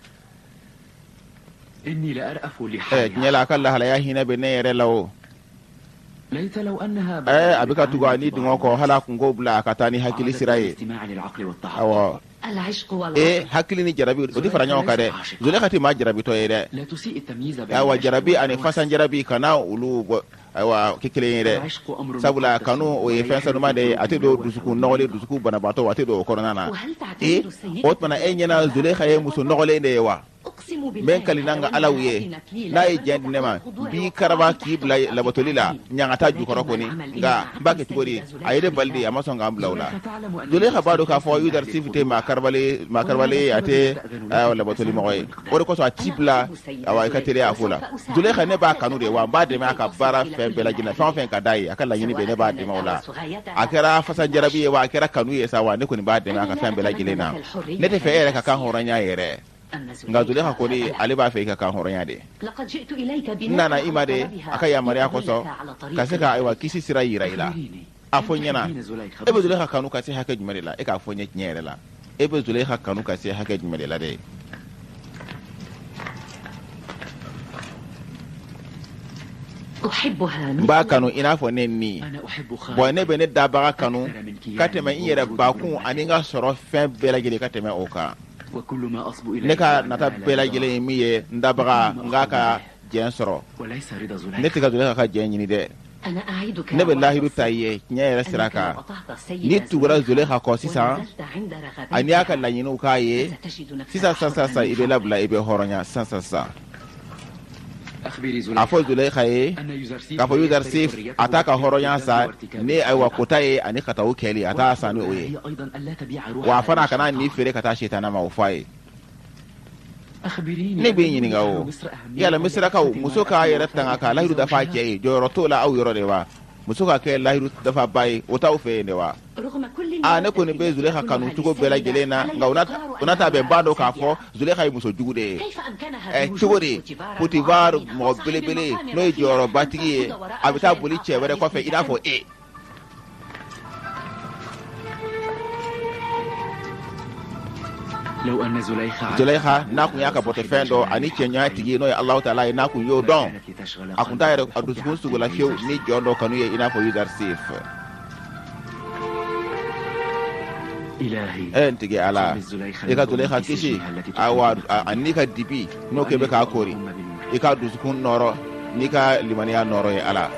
[SPEAKER 4] إني لأرأف
[SPEAKER 3] ɛ
[SPEAKER 4] لحالها
[SPEAKER 3] tiɲɛ la a ka lahalaya hinɛ bɛ ne yɛrɛ la o
[SPEAKER 4] ليت لو أنها
[SPEAKER 3] ɛ a bɛ ka tugu a ni dingɛ kɔ hali a kunko bila a ka taa ni hakili sira ye
[SPEAKER 4] الاستماع للعقل والتعاطف
[SPEAKER 3] awɔ
[SPEAKER 8] العشق والعقل
[SPEAKER 3] ee hakili ni jarabi o tɛ fara ɲɔgɔn kan dɛ Zulekha tɛ maa jarabitɔ ye dɛ
[SPEAKER 4] لا تسيء التمييز بين
[SPEAKER 3] ayiwa
[SPEAKER 4] العشق
[SPEAKER 3] jarabi ani
[SPEAKER 4] والهوس.
[SPEAKER 3] fasan jarabi kana olu bɔ ayiwa kɛ kelen ye dɛ
[SPEAKER 4] العشق أمر
[SPEAKER 3] sabula
[SPEAKER 4] مقدس
[SPEAKER 3] kanu o ye fɛn sanuman de ye a tɛ don dusukun nɔgɔlen dusukun banabaatɔ a tɛ don o kɔnɔna na
[SPEAKER 8] وهل
[SPEAKER 3] ee
[SPEAKER 8] تعتقد السيدة
[SPEAKER 3] o tuma e ɲɛna Zulekha ye muso nɔgɔlen de ye wa
[SPEAKER 8] أقسم بالله
[SPEAKER 3] n bɛ kalina n ka alaw ye n'a ye diɲɛ di ne ma bi karaba k'i bila labatoli la ɲangata jukɔrɔ kɔni nka n b'a kɛ cogo di a ye ne bali de a ma sɔn k'an bila o la Zulekha b'a dɔn k'a fɔ Yudar Sif tɛ maa karabali maa karabali ye a tɛ ayiwa labatoli mɔgɔ ye o de kosɔn a t'i bila awa i ka teliya a ko la Zulekha ne b'a kanu de wa n b'a dɛmɛ a ka baara fɛn bɛɛ lajɛlen fɛn o fɛn ka d'a ye a ka laɲini bɛ ne b'a dɛmɛ o la a kɛra fasan jarabi ye wa a kɛra kanu ye sa wa ne kɔni b'a dɛmɛ a ka fɛn bɛɛ lajɛlen na ne tɛ fɛ e yɛrɛ ka kan hɔrɔnya yɛrɛ nka Zulekha kɔni ale b'a fɛ i ka kan hɔrɔnya de
[SPEAKER 8] لقد جئت إليك
[SPEAKER 3] n
[SPEAKER 8] بناء
[SPEAKER 3] nana i ma
[SPEAKER 8] على
[SPEAKER 3] de
[SPEAKER 8] طلبها
[SPEAKER 3] a ka yamaruya
[SPEAKER 8] لأدلك
[SPEAKER 3] kosɔn
[SPEAKER 8] على طريق
[SPEAKER 3] ka se ka ayiwa kisi sira yira i la a fɔ n ɲɛna e bɛ Zulekha kanu ka se hakɛ jumɛn de la e k'a fɔ n ye tiɲɛ yɛrɛ la e bɛ Zulekha kanu ka se hakɛ jumɛn de la dɛ
[SPEAKER 8] أحبها
[SPEAKER 3] n b'a kanu i n'a fɔ ne ni
[SPEAKER 4] أنا أحب
[SPEAKER 3] bɔn ne
[SPEAKER 4] خالد
[SPEAKER 3] bɛ ne dabaga kanu
[SPEAKER 4] أكثر من
[SPEAKER 3] ka
[SPEAKER 4] كيان
[SPEAKER 3] tɛmɛ n yɛrɛ bakun ani n ka sɔrɔ fɛn bɛɛ lajɛlen ka tɛmɛ o kan
[SPEAKER 4] وكل ما أصب إليه
[SPEAKER 3] ne ka
[SPEAKER 4] أن
[SPEAKER 3] nata
[SPEAKER 4] أنال
[SPEAKER 3] bɛɛ
[SPEAKER 4] رضاه
[SPEAKER 3] lajɛlen ye min ye n dabaga n k'a ka jɛn sɔrɔ
[SPEAKER 4] وليس رضا
[SPEAKER 3] ne
[SPEAKER 4] زليخة
[SPEAKER 3] tɛ ka Zulekha ka jɛn ɲini dɛ
[SPEAKER 8] أنا أعدك
[SPEAKER 3] ne bɛ
[SPEAKER 8] وعد
[SPEAKER 3] lahiru ta i
[SPEAKER 8] الصدق
[SPEAKER 3] ye tiɲɛ yɛrɛ sira
[SPEAKER 8] أنك
[SPEAKER 3] kan
[SPEAKER 8] لو أطعت
[SPEAKER 3] ni
[SPEAKER 8] السيدة
[SPEAKER 3] tugura
[SPEAKER 8] زليخة
[SPEAKER 3] Zulekha kɔ sisan
[SPEAKER 8] ونزلت عند رغبتها
[SPEAKER 3] ani y'a ka laɲiniw k'a ye
[SPEAKER 8] ستجد نفسك
[SPEAKER 3] sisan sisan sisan sisan i bɛ labila i bɛ hɔrɔnya sisan sisan sisan
[SPEAKER 4] أخبري
[SPEAKER 3] a fɔ
[SPEAKER 4] زليخة
[SPEAKER 3] Zulekha ye
[SPEAKER 4] أن يزرسيف
[SPEAKER 3] k'a fɔ Yudar
[SPEAKER 4] يشتري
[SPEAKER 3] Sif
[SPEAKER 4] حريته
[SPEAKER 3] a t'a ka hɔrɔnya sa
[SPEAKER 4] وارتكاب
[SPEAKER 3] ni ayiwa
[SPEAKER 4] الخطيئة.
[SPEAKER 3] kota ye ani ka taa o kɛli a t'a san ni o ye
[SPEAKER 4] هي أيضا ألا تبيع روحها
[SPEAKER 3] wa a fana a kana
[SPEAKER 4] للشيطان.
[SPEAKER 3] ni feere ka taa sitana ma o fɔ a ye ne be ɲininga o yala misirakaw muso k'a yɛrɛ tanga ka lahidu dafa cɛ ye jɔyɔrɔ t'o la aw yɔrɔ de wa muso ka kɛ lahidu dafa ba ye o t'aw fɛ yen de wa a ne kɔni bɛ Zulekha kanu cogo bɛɛ lajɛlen na nka o na ta bɛn ba dɔ k'a fɔ Zulekha ye muso jugu de ye ɛ cogo di Potifar mɔgɔ belebele n'o ye jɔyɔrɔbatigi ye a bɛ taa boli cɛ wɛrɛ kɔfɛ i n'a fɔ e Zulekha n'a kun y'a ka bɔtɔ fɛn dɔ ani cɛɲɔgɔnya tigi n'o ye Alahu Taala ye n'a kun y'o dɔn a kun t'a yɛrɛ a dusukun sugu la fiyewu ni jɔn dɔ kanu ye i n'a fɔ Yudarsif ɛ n tigi Ala i ka Zulekha kisi awa ani ka dibi n'o kɛ bɛ k'a kori i ka dusukun nɔrɔ n'i ka limaniya nɔrɔ ye Ala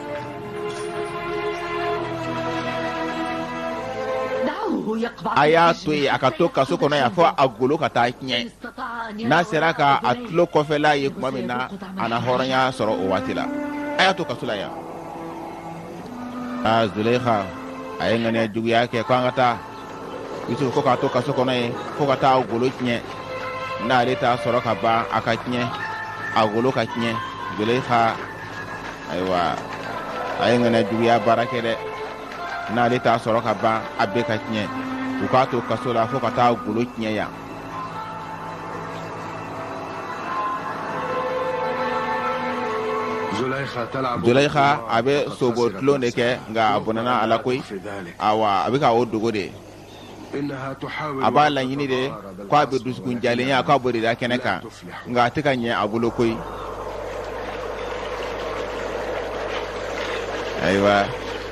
[SPEAKER 3] a y'a to yen a ka to kaso kɔnɔ yan fɔ a golo ka taa tiɲɛ n'a sera ka a tulo kɔfɛla ye tuma min na a na hɔrɔnya sɔrɔ o waati la a y'a to kaso la yan aa Zulekha a ye ŋaniya juguya kɛ ko an ka taa Yusuf ko k'a to kaso kɔnɔ yen fo ka taa a golo tiɲɛ n'ale t'a sɔrɔ ka ban a ka tiɲɛ a golo ka tiɲɛ Zulekha ayiwa a ye ŋaniya juguya baara kɛ dɛ n'ale t'a sɔrɔ ka ban a bɛɛ ka tiɲɛ u k'a to kaso la fo ka taa golo tiɲɛ yan Zulekha a bɛ sogo tulon de kɛ nka a bɔnɛna a la koyi awa a bɛ ka o dogo de a b'a laɲini de k'a bɛ dusukun jalenya k'a b'o de da kɛnɛ kan nka a tɛ ka ɲɛ a bolo koyi ayiwa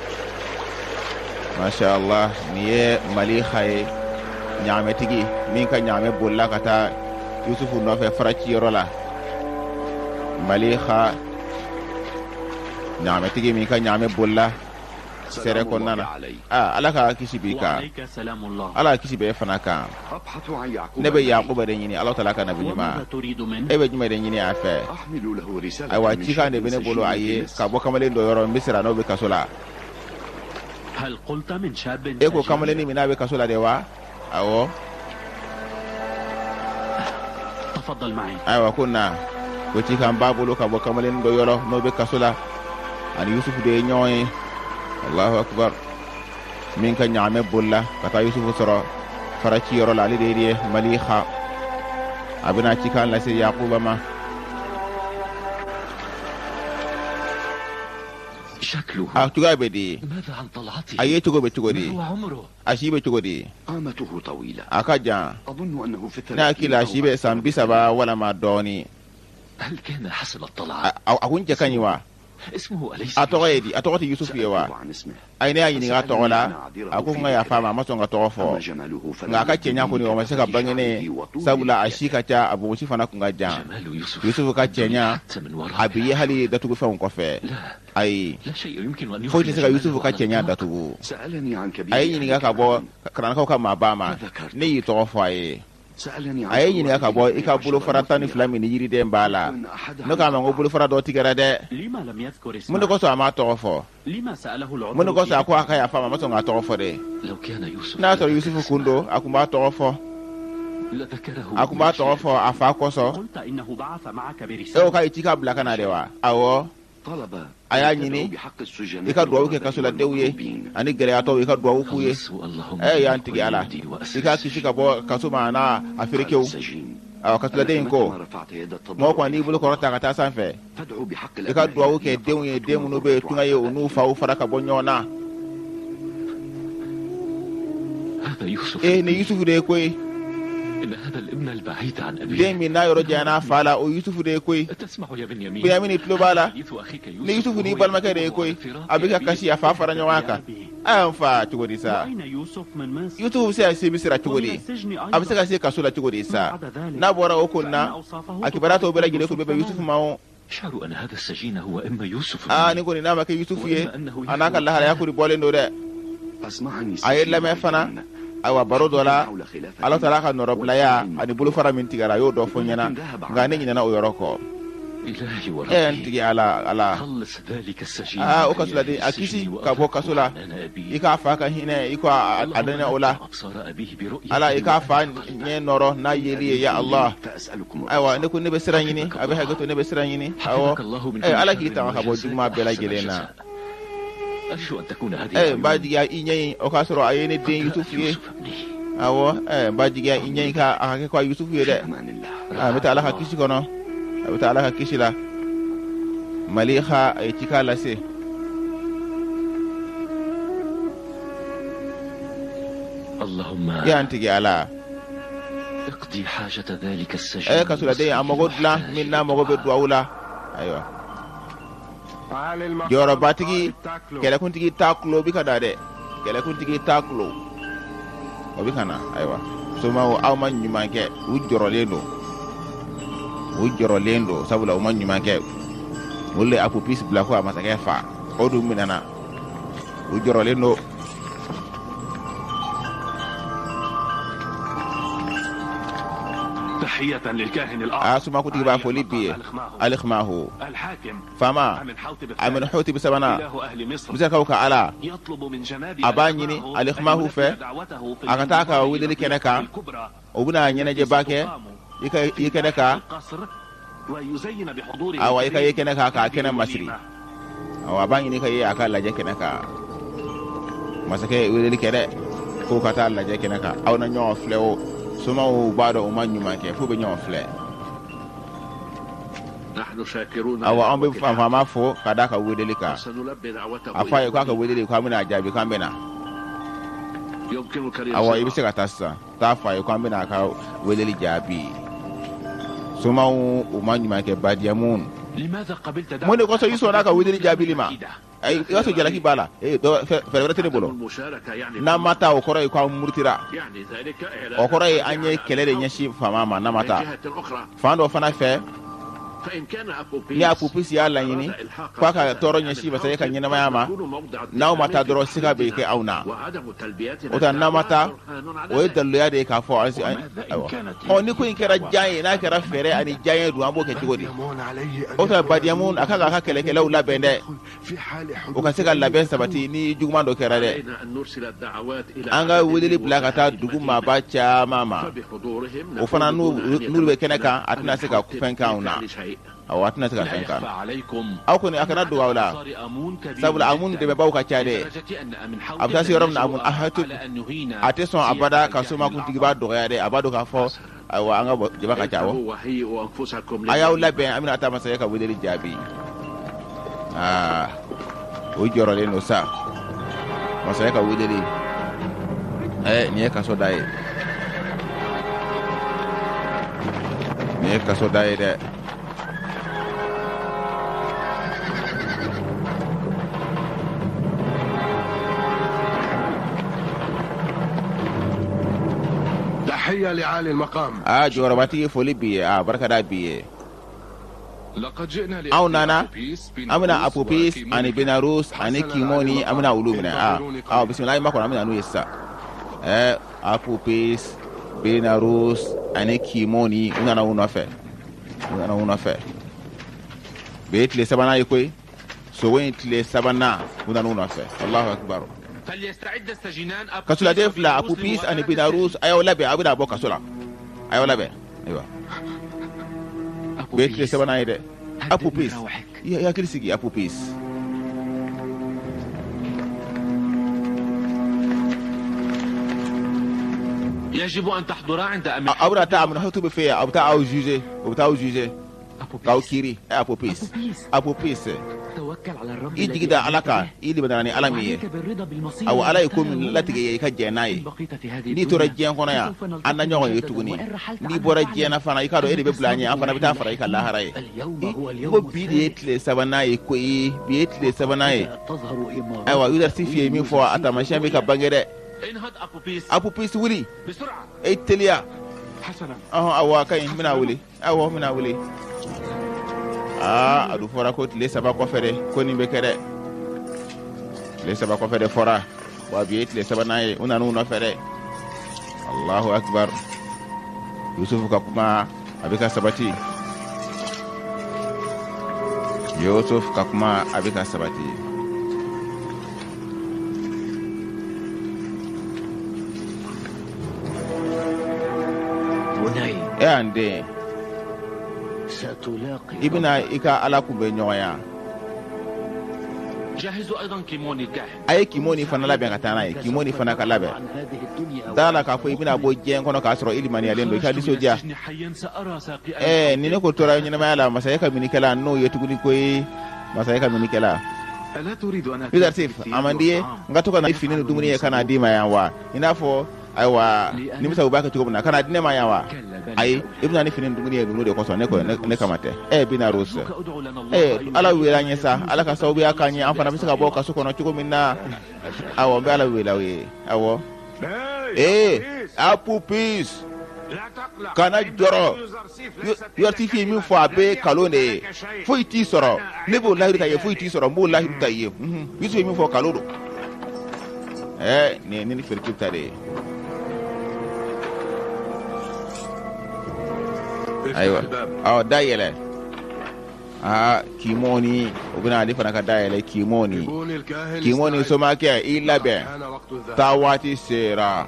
[SPEAKER 3] Masha Allah ni ye Malikha ye ɲaamɛtigi min ka ɲaamɛ bolila ka taa Yusufu nɔfɛ faraciyɔrɔ la Malikha ɲaamɛtigi min ka ɲaamɛ bolila sɛrɛ kɔnɔna na ah Ala ka kisi b'i kan Ala ka kisi b'e fana kan ne bɛ Yakuba de ɲini Alahu Taala ka nabi ɲuman e bɛ jumɛn de ɲini a fɛ ayiwa cikan de bɛ ne bolo a ye ka bɔ kamalen dɔ yɔrɔ n bɛ siran n'o bɛ kaso la e ko kamalenin min n'a bɛ kaso la de wa awɔ ayiwa ko na ko cikan b'a bolo ka bɔ kamalenin dɔ yɔrɔ n'o bɛ kaso la ani Yusufu de ye ɲɔgɔn ye Allahu akbar min ka ɲaamɛ bolila ka taa Yusufu sɔrɔ faraciyɔrɔ la ale de ye Malikha a bɛna cikan lase Yakuba ma a cogoya bɛ di a ye cogo bɛ cogo di a si bɛ cogo di a ka jan ne hakili a si bɛ san bi saba walama dɔɔni a kun cɛ ka ɲi wa a tɔgɔ ye di a tɔgɔ tɛ Yusufu ye wa a ye ne y'a ɲininka a tɔgɔ la a ko n ka yafa ma a ma sɔn ka tɔgɔ fɔ nka a ka cɛɲa kɔni o ma se ka bange ne sabula a si ka ca a bogosi fana kun ka jan Yusufu ka cɛɲa a bɛ ye hali datugu fɛnw kɔfɛ ayi foyi tɛ se ka Yusufu ka cɛɲa datugu a ye ɲininka ka bɔ kalankaw ka maaba ma ne y'i tɔgɔ fɔ a ye a ye ɲininka ka bɔ i ka bolofara tan ni fila min ni yiriden b'a la ne k'a ma ko bolofara dɔ tigɛra dɛ mun de kosɔn a m'a tɔgɔ fɔ mun de kosɔn a ko a ka yafa ma a ma sɔn k'a tɔgɔ fɔ dɛ n'a y'a sɔrɔ Yusufu kun don a kun b'a tɔgɔ fɔ a kun b'a tɔgɔ fɔ a fa kosɔn e ko k'a ye ci ka bila ka na de wa awɔ a y'a ɲini i ka duwawu kɛ kasoladenw ye ani gɛlɛyatɔw i ka duwawu k'u ye ɛ y'an tigi Ala i ka kisi ka bɔ kaso ma n'a a ferekew awɔ kasoladen in ko mɔgɔ kɔni n'i bolo kɔrɔta ka taa sanfɛ i ka duwawu kɛ denw ye den minnu bɛ yen tunga ye u n'u faw fara ka bɔ ɲɔgɔn na e ni Yusufu de ye koyi den min n'a yɔrɔ janya n'a fa la o Yusufu de ye koyi Binyamini tulo b'a la ni Yusufu n'i balimakɛ de ye koyi a bɛ ka kasi a fa fara ɲɔgɔn kan a y'an fa cogo di sa Yusufu bɛ se ka se misira cogo di a bɛ se ka se kaso la cogo di sa n'a bɔra o ko na a kibaruya tɔw bɛɛ lajɛlen ko bɛ bɛn Yusufu ma o aa ni kɔni n'a ma kɛ Yusufu ye a n'a ka lahalaya kɔni bɔlen don dɛ a ye lamɛn fana ayiwa baro dɔ la Alahu Taala ka nɔrɔbilaya ani bolofara min tigɛra a y'o dɔ fɔ n ɲɛna nka ne ɲinɛna o yɔrɔ kɔ
[SPEAKER 6] إلهي
[SPEAKER 3] en
[SPEAKER 6] وربي
[SPEAKER 3] tigi ala ala
[SPEAKER 6] خلص ذلك السجين
[SPEAKER 3] ah o
[SPEAKER 6] معي
[SPEAKER 3] kasula
[SPEAKER 6] في
[SPEAKER 3] de akisi
[SPEAKER 6] السجن
[SPEAKER 3] ka bo kasula
[SPEAKER 6] وأفرغ لنا أبيه.
[SPEAKER 3] ika fa ka hine iko adana
[SPEAKER 6] اللهم
[SPEAKER 3] ola
[SPEAKER 6] أفتح أبصار أبيه برؤية
[SPEAKER 3] ala ika fa nye noro na yeli ya Allah
[SPEAKER 6] فأسألكم
[SPEAKER 3] aywa ne ko ne be siran yini abe ha gato ne be siran yini awo eh ala ki ta ha bo juma be la gelena
[SPEAKER 6] أرجو أن تكون هذه
[SPEAKER 3] eh ba diga inye o ka soro ayene den Yusuf ye awo eh ba diga inye ka aka ko Yusuf ye de ah meta ala ka kishi kono meta ala ka kishi la maliha ay tikala se
[SPEAKER 6] اللهم
[SPEAKER 3] ya antigi ala
[SPEAKER 6] اقضي حاجة ذلك السجين
[SPEAKER 3] eh kasula de amogo dla min na mogo be duawula aywa joro batigi kele kuntigi taklo bi kada de kele kuntigi taklo o bi kana aywa so ma o aw man nyuma ke u joro lendo u joro lendo sabula o man nyuma ke wolle apu pis bla ko amasa ke fa o dum minana u joro lendo
[SPEAKER 6] تحية للكاهن الأعظم
[SPEAKER 3] asuma kutigi ba foli bi alikhmahu
[SPEAKER 6] الحاكم
[SPEAKER 3] fama
[SPEAKER 6] أمن حوتب
[SPEAKER 3] amin hoti bi sabana
[SPEAKER 6] إله أهل مصر
[SPEAKER 3] bisa kauka ala
[SPEAKER 6] يطلب من جناب
[SPEAKER 3] abanyini alikhmahu fe akataka wideli keneka
[SPEAKER 6] الكبرى
[SPEAKER 3] obuna nyeneje bake ika ikeneka
[SPEAKER 6] القصر ويزين بحضوره
[SPEAKER 3] awa ika yekeneka ka kena masri awa banyini ka ye aka laje keneka masake wideli kede ko kata laje keneka aw na nyo flewo suma o bado o manyuma ke fu be nyo fle
[SPEAKER 6] نحن شاكرون
[SPEAKER 3] awa ambe fama fo kada ka wideli ka
[SPEAKER 6] سنلبي دعوته
[SPEAKER 3] afa ko aka wideli ka mina jabi ka mena
[SPEAKER 6] يمكنك
[SPEAKER 3] awa ibise ka tassa ta fa ko mena ka wideli jabi suma o manyuma ke badiamun
[SPEAKER 6] لماذا قبلت
[SPEAKER 3] mo ne ko so yiso na ka wideli jabi lima ay yaso jalaki bala eh do fere tene bolo
[SPEAKER 6] المشاركة يعني
[SPEAKER 3] na mata o koro ko murtira
[SPEAKER 6] يعني ذلك
[SPEAKER 3] o koro anye kelele nyashi fama ma na
[SPEAKER 6] من
[SPEAKER 3] mata
[SPEAKER 6] جهة أخرى
[SPEAKER 3] fando fana fe
[SPEAKER 6] فإن كان أبوبيس
[SPEAKER 3] ni apupisi ya lanyini kwa ka toro nyashi ba sai kan nyina mayama na mata doro sika be ke auna
[SPEAKER 6] وعدم تلبيتنا
[SPEAKER 3] o ta na mata
[SPEAKER 6] برهان على
[SPEAKER 3] o
[SPEAKER 6] ذلك.
[SPEAKER 3] dallo ya de ka fo asi o ni ko in kera jaye na kera fere ani jaye du ambo ke tigodi o ta badiamun aka ka kele kele ula bende o ka sika laben sabati ni jugman do kera de
[SPEAKER 6] علينا أن نرسل الدعوات إلى
[SPEAKER 3] anga
[SPEAKER 6] عدد
[SPEAKER 3] wudeli
[SPEAKER 6] من
[SPEAKER 3] blakata
[SPEAKER 6] مساجد
[SPEAKER 3] duguma
[SPEAKER 6] المدينة.
[SPEAKER 3] ba cha mama
[SPEAKER 6] فبحضورهم
[SPEAKER 3] o fana nu
[SPEAKER 6] نقول أن
[SPEAKER 3] nuru be keneka
[SPEAKER 6] يتمكنوا
[SPEAKER 3] atuna
[SPEAKER 6] من
[SPEAKER 3] sika
[SPEAKER 6] حوض
[SPEAKER 3] kufenka una
[SPEAKER 6] بفعل شيء.
[SPEAKER 3] aw atuna sika
[SPEAKER 6] لا يخفى
[SPEAKER 3] fenka
[SPEAKER 6] عليكم
[SPEAKER 3] aw kuni akana duwa wala
[SPEAKER 6] صار أمون كبير
[SPEAKER 3] sabula amun de be baw ka cha de
[SPEAKER 6] لدرجة أن أمن حوض
[SPEAKER 3] abta si rom na amun
[SPEAKER 6] يجب
[SPEAKER 3] ahatu
[SPEAKER 6] على أن نهينا
[SPEAKER 3] ate son abada ka suma kun tigi ba do ya de abado ka fo awa anga bo jeba ka chawo
[SPEAKER 6] اذهبوا وهيئوا أنفسكم
[SPEAKER 3] ayaw
[SPEAKER 6] للموت.
[SPEAKER 3] labe amina ata masaya ka wudeli jabi ah o joro le no sa masaya ka wudeli eh ni ka so dai ni ka so dai de
[SPEAKER 9] تحية لعالي المقام.
[SPEAKER 3] ah joro bati foli biye ah barka da biye
[SPEAKER 9] لقد جئنا
[SPEAKER 3] aw nana amina apopis ani benarus ani kimoni amina ulumina ah aw bismillah ma ko amina nu yesa eh apopis benarus ani kimoni una na una fe una na una fe betle sabana yikoy so wen tle sabana una na una fe Allahu akbar
[SPEAKER 6] فليستعد السجينان أبو
[SPEAKER 3] kasula
[SPEAKER 6] بيس
[SPEAKER 3] def la
[SPEAKER 6] وبناروس
[SPEAKER 3] apopis ani
[SPEAKER 6] لمواجهة
[SPEAKER 3] benarus ayo labe abida bo kasula ayo labe aywa
[SPEAKER 6] أبو
[SPEAKER 3] betle
[SPEAKER 6] بيس.
[SPEAKER 3] sabana ide
[SPEAKER 6] هدئ
[SPEAKER 3] apopis
[SPEAKER 6] من روحك.
[SPEAKER 3] ya ya kirisigi apopis
[SPEAKER 6] يجب أن تحضرا عند أمن
[SPEAKER 3] abura ta amna hotu be fe abuta au juger abuta au juger
[SPEAKER 8] أبو
[SPEAKER 3] kaw
[SPEAKER 8] بيس
[SPEAKER 3] kiri e apopis
[SPEAKER 8] أبوبيس
[SPEAKER 3] apopis
[SPEAKER 8] توكل على الرب
[SPEAKER 3] i
[SPEAKER 8] الذي
[SPEAKER 3] jigida
[SPEAKER 8] يعلم
[SPEAKER 3] alaka
[SPEAKER 8] السر.
[SPEAKER 3] i libadani alamiye
[SPEAKER 8] وعليك بالرضا بالمصير
[SPEAKER 3] aw ala
[SPEAKER 8] الذي
[SPEAKER 3] ko
[SPEAKER 8] اختاره
[SPEAKER 3] min latige ye ka jenaye
[SPEAKER 8] إن بقيت في هذه
[SPEAKER 3] ni tora
[SPEAKER 8] الدنيا
[SPEAKER 3] jen kono ya
[SPEAKER 8] فسوف نلتقي
[SPEAKER 3] anna nyogo
[SPEAKER 8] مجدداً
[SPEAKER 3] yetuguni
[SPEAKER 8] وإن رحلت
[SPEAKER 3] ni
[SPEAKER 8] عنه
[SPEAKER 3] bora
[SPEAKER 8] فاعلم
[SPEAKER 3] jena fana i ka do e de be blanye an fana bita fara i ka lahara ye
[SPEAKER 8] اليوم هو
[SPEAKER 3] ko
[SPEAKER 8] اليوم
[SPEAKER 3] bi de etle sabanaye ko i bi etle sabanaye
[SPEAKER 8] الثالث. تظهر إمارات
[SPEAKER 3] aywa yudar sifiye mi fo atamashan be ka bangere
[SPEAKER 6] انهض أبو بيس
[SPEAKER 3] apopis wuli
[SPEAKER 6] بسرعة.
[SPEAKER 3] e telia
[SPEAKER 6] حسنا
[SPEAKER 3] ah awa kay mina wuli awa mina wuli ah adu fora ko le saba ko fere ko ni be kere le saba ko fere fora wa bi le saba naye una nu no fere Allahu akbar yusuf ka kuma abika sabati Yusuf ka kuma a bɛ ka sabati.
[SPEAKER 5] بني
[SPEAKER 3] E an den,
[SPEAKER 5] ستلاقي
[SPEAKER 3] i bɛna i ka ala kunbɛ ɲɔgɔn ya.
[SPEAKER 6] جهزوا أيضا كيموني الكاهن.
[SPEAKER 3] A ye kimoni fana labɛn ka taa n'a ye, kimoni fana ka labɛn.
[SPEAKER 5] عن هذه الدنيا
[SPEAKER 3] Da la k'a fɔ i bɛna bɔ diɲɛ kɔnɔ k'a sɔrɔ i limaniyalen don, i ka nisɔndiya.
[SPEAKER 6] السجن حيا سأرى ساقي
[SPEAKER 3] Eh, ni ne ko tora ɲɛnamaya la, masakɛ ka minikɛla n'o ye tuguni ko ye masakɛ ka minikɛla.
[SPEAKER 7] ألا تريد أن
[SPEAKER 3] Peter Sif, a man di ye n ka to ka na fini ni dumuni ye ka n'a d'i ma yan wa? I n'a fɔ ayiwa nimisa u b'a kɛ cogo min na, ka n'a di ne ma yan wa? Ayi, i bɛna ni fini ni dumuni ye ninnu de kɔsɔn, ne ko ne ne kama tɛ. Eh, Bina Rose.
[SPEAKER 6] ادعو لنا الله
[SPEAKER 3] Eh,
[SPEAKER 6] أن
[SPEAKER 3] ala wele an ye sa, ala ka sababuya k'an ye, an fana bɛ se ka bɔ kaso kɔnɔ cogo min na. Awɔ, n bɛ ala wele aw ye. Awɔ. Eh, Apu Peace. Kana jɔrɔ. Yɔrɔtifi ye min fɔ a bɛ kalon de ye. Foyi t'i sɔrɔ. Ne b'o lahidu ta ye, foyi t'i sɔrɔ, n b'o lahidu ta ye. Mhm. Yusuf ye min fɔ kalon don. Eh, nin ni Filipe ta de ye. Ayiwa. Awɔ, da yɛlɛ. Ah, Kimoni, o bɛna ale fana ka da yɛlɛ Kimoni.
[SPEAKER 9] بوني الكاهن
[SPEAKER 3] Kimoni somakɛ, i labɛn.
[SPEAKER 9] كان وقت الذهاب.
[SPEAKER 3] Ta waati sera.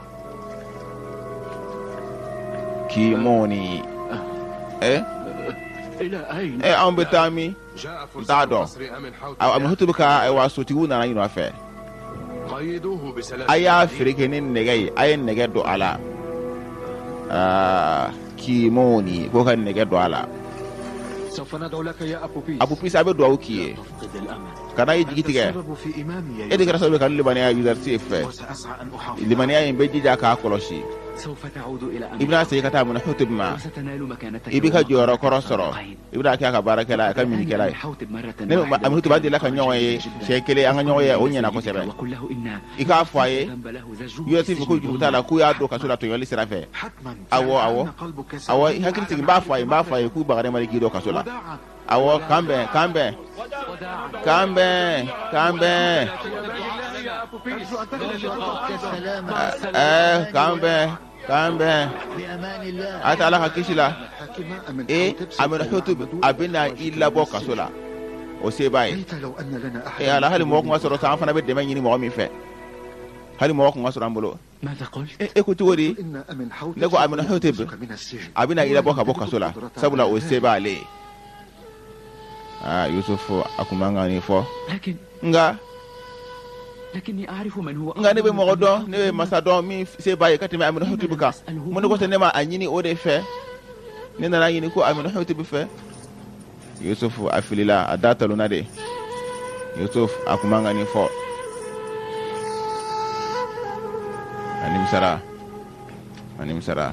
[SPEAKER 3] Kimoni. Eh?
[SPEAKER 8] إلى أين؟
[SPEAKER 3] Eh, an bɛ taa min?
[SPEAKER 9] جاء فرصة
[SPEAKER 3] Da dɔn.
[SPEAKER 9] قصر أمن حوت
[SPEAKER 3] Aw an hutu bɛ ka ayiwa sotigiw nana ɲinɔ fɛ.
[SPEAKER 9] قيدوه بسلاسل
[SPEAKER 3] A y'a fereke ni nɛgɛ ye, a ye nɛgɛ don a la. Aa, Kimoni, ko ka nɛgɛ don a la.
[SPEAKER 8] سوف ندعو لك يا أبو بيس.
[SPEAKER 3] Abu Pisa a bɛ duwawu k'i ye.
[SPEAKER 8] تفقد الأمل.
[SPEAKER 3] Kana i jigi tigɛ.
[SPEAKER 7] السبب في إمامي يا
[SPEAKER 3] E de kɛra sababu ye ka limaniya Yusufu fɛ.
[SPEAKER 7] وسأسعى أن أحافظ
[SPEAKER 3] Limaniya in bɛ jija k'a kɔlɔsi.
[SPEAKER 8] سوف تعود إلى
[SPEAKER 3] I
[SPEAKER 8] أمل.
[SPEAKER 3] bɛna segin ka taa mun Hutub ma.
[SPEAKER 8] وستنال مكانتك.
[SPEAKER 3] I bɛ ka jɔyɔrɔ kɔrɔ
[SPEAKER 8] ومقامك
[SPEAKER 3] sɔrɔ.
[SPEAKER 8] القائم.
[SPEAKER 3] I bɛna kɛ a ka baarakɛla, a ka minikɛla ye.
[SPEAKER 8] حوتب مرة
[SPEAKER 3] Ne
[SPEAKER 8] واحدة
[SPEAKER 3] ma Hutub b'a deli ka ɲɔgɔn ye siɲɛ kelen, an ka ɲɔgɔn ye, o ɲɛna kosɛbɛ.
[SPEAKER 8] وقل له إن
[SPEAKER 3] I k'a fɔ a ye,
[SPEAKER 8] ذنب له زجوج
[SPEAKER 3] Yusufu ko juru t'a la, k'u y'a don kaso la tɔɲɔli sira fɛ.
[SPEAKER 7] حتما
[SPEAKER 3] Awɔ, awɔ.
[SPEAKER 7] فإن قلبك
[SPEAKER 3] Awɔ, i
[SPEAKER 7] سيكون
[SPEAKER 3] hakili sigi, n
[SPEAKER 7] عالما
[SPEAKER 3] b'a fɔ a ye, n b'a fɔ a ye k'u bagaren mali k'i don kaso la.
[SPEAKER 7] وداعا
[SPEAKER 3] Awɔ, kan bɛn, kan bɛn, kan bɛn, kan bɛn.
[SPEAKER 5] أرجو أن تخرج السلام
[SPEAKER 3] Eh, kan bɛn, kan bɛn.
[SPEAKER 5] بأمان الله.
[SPEAKER 3] A ta ala ka kisi la.
[SPEAKER 7] حكم أمن
[SPEAKER 3] Eh,
[SPEAKER 7] حوتب
[SPEAKER 3] Amina Hutub a bɛna i labɔ kaso la. O se b'a ye.
[SPEAKER 7] ليت لو أن لنا
[SPEAKER 3] Eh,
[SPEAKER 7] أحد
[SPEAKER 3] ala hali mɔgɔ kun ka sɔrɔ sa, an fana bɛ dɛmɛ ɲini mɔgɔ min fɛ. Hali mɔgɔ kun ka sɔrɔ an bolo.
[SPEAKER 8] ماذا قلت؟
[SPEAKER 3] Eh, e ko cogo di?
[SPEAKER 7] إن أمن حوتب
[SPEAKER 3] Ne ko Amina Hutub
[SPEAKER 7] يخرجك من السجن
[SPEAKER 3] a bɛna i labɔ ka bɔ kaso la. Sabula o se b'ale ye. Ah, Yusufu a kun man kan nin fɔ.
[SPEAKER 8] لكن
[SPEAKER 3] Nka
[SPEAKER 8] لكني أعرف من هو
[SPEAKER 3] nka ne bɛ
[SPEAKER 8] أفضل
[SPEAKER 3] mɔgɔ
[SPEAKER 8] من
[SPEAKER 3] dɔn,
[SPEAKER 8] أمن
[SPEAKER 3] ne bɛ
[SPEAKER 8] حوتب.
[SPEAKER 3] masa dɔn min se b'a ye ka tɛmɛ Amina Hutub kan. Mun de kosɔn ne ma a ɲini o de fɛ? Ne nana ɲini ko Amina Hutub fɛ. Yusufu a filila, a da talonna de. Yusuf a kun man kan nin fɔ. A nimisara, a nimisara.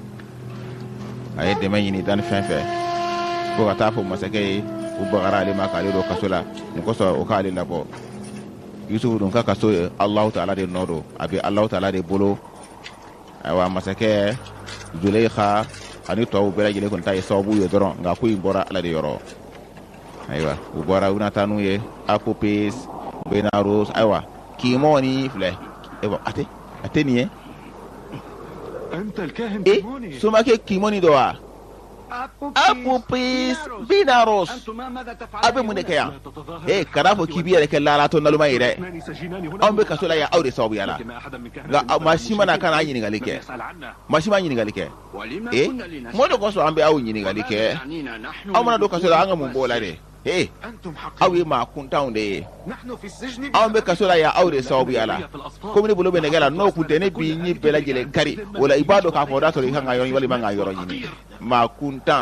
[SPEAKER 3] A ye dɛmɛ ɲini danni fɛn fɛ. Fo ka taa fɔ masakɛ ye, u bagara ale ma k'ale don kaso la. Nin kosɔn o k'ale labɔ. Yusuf dun ka kaso ye Alahu Taala de nɔ don, a bɛ Alahu Taala de bolo. Ayiwa masakɛ Zulekha ani tɔw bɛɛ lajɛlen kɔni ta ye sababu ye dɔrɔn, nka ko in bɔra Ala de yɔrɔ. Ayiwa u bɔra u bɛna taa n'u ye Apu Peace, Bina Rose, ayiwa Kimoni filɛ. Ayiwa a tɛ a tɛ nin ye.
[SPEAKER 7] أنت الكاهن
[SPEAKER 3] Eh,
[SPEAKER 7] كيموني
[SPEAKER 3] somakɛ Kimoni dɔ wa? Apu Peace, Bina Rose.
[SPEAKER 8] أنتما ماذا
[SPEAKER 3] A bɛ mun de kɛ yan? Eh, kana fɔ k'i b'i yɛrɛ kɛ laalatɔ naloma ye dɛ.
[SPEAKER 7] اثنان سجينان هنا
[SPEAKER 3] Anw bɛ kaso la yan aw de sababuya la. Nka aw- maa si mana ka n'a ɲininkali kɛ. Maa si ma ɲininkali kɛ.
[SPEAKER 8] ولما
[SPEAKER 3] Eh,
[SPEAKER 8] كنا لنسأل
[SPEAKER 3] mun de kosɔn an bɛ aw ɲininkali kɛ?
[SPEAKER 8] يعنينا نحن
[SPEAKER 3] Aw mana don kaso la an ka mun b'o la de? Eh,
[SPEAKER 7] أنتم
[SPEAKER 3] aw
[SPEAKER 7] حقيقة
[SPEAKER 3] ye maa kuntanw de ye.
[SPEAKER 7] نحن في السجن
[SPEAKER 3] Anw bɛ kaso la yan aw de sababuya la. Komi ne bolo bɛ nɛgɛ la, n'o kun tɛ ne b'i ɲi bɛɛ lajɛlen kari. O la i b'a dɔn k'a fɔ o y'a sɔrɔ i kan ka yɔrɔ ɲini walima i man ka yɔrɔ ɲini. Maa kuntan.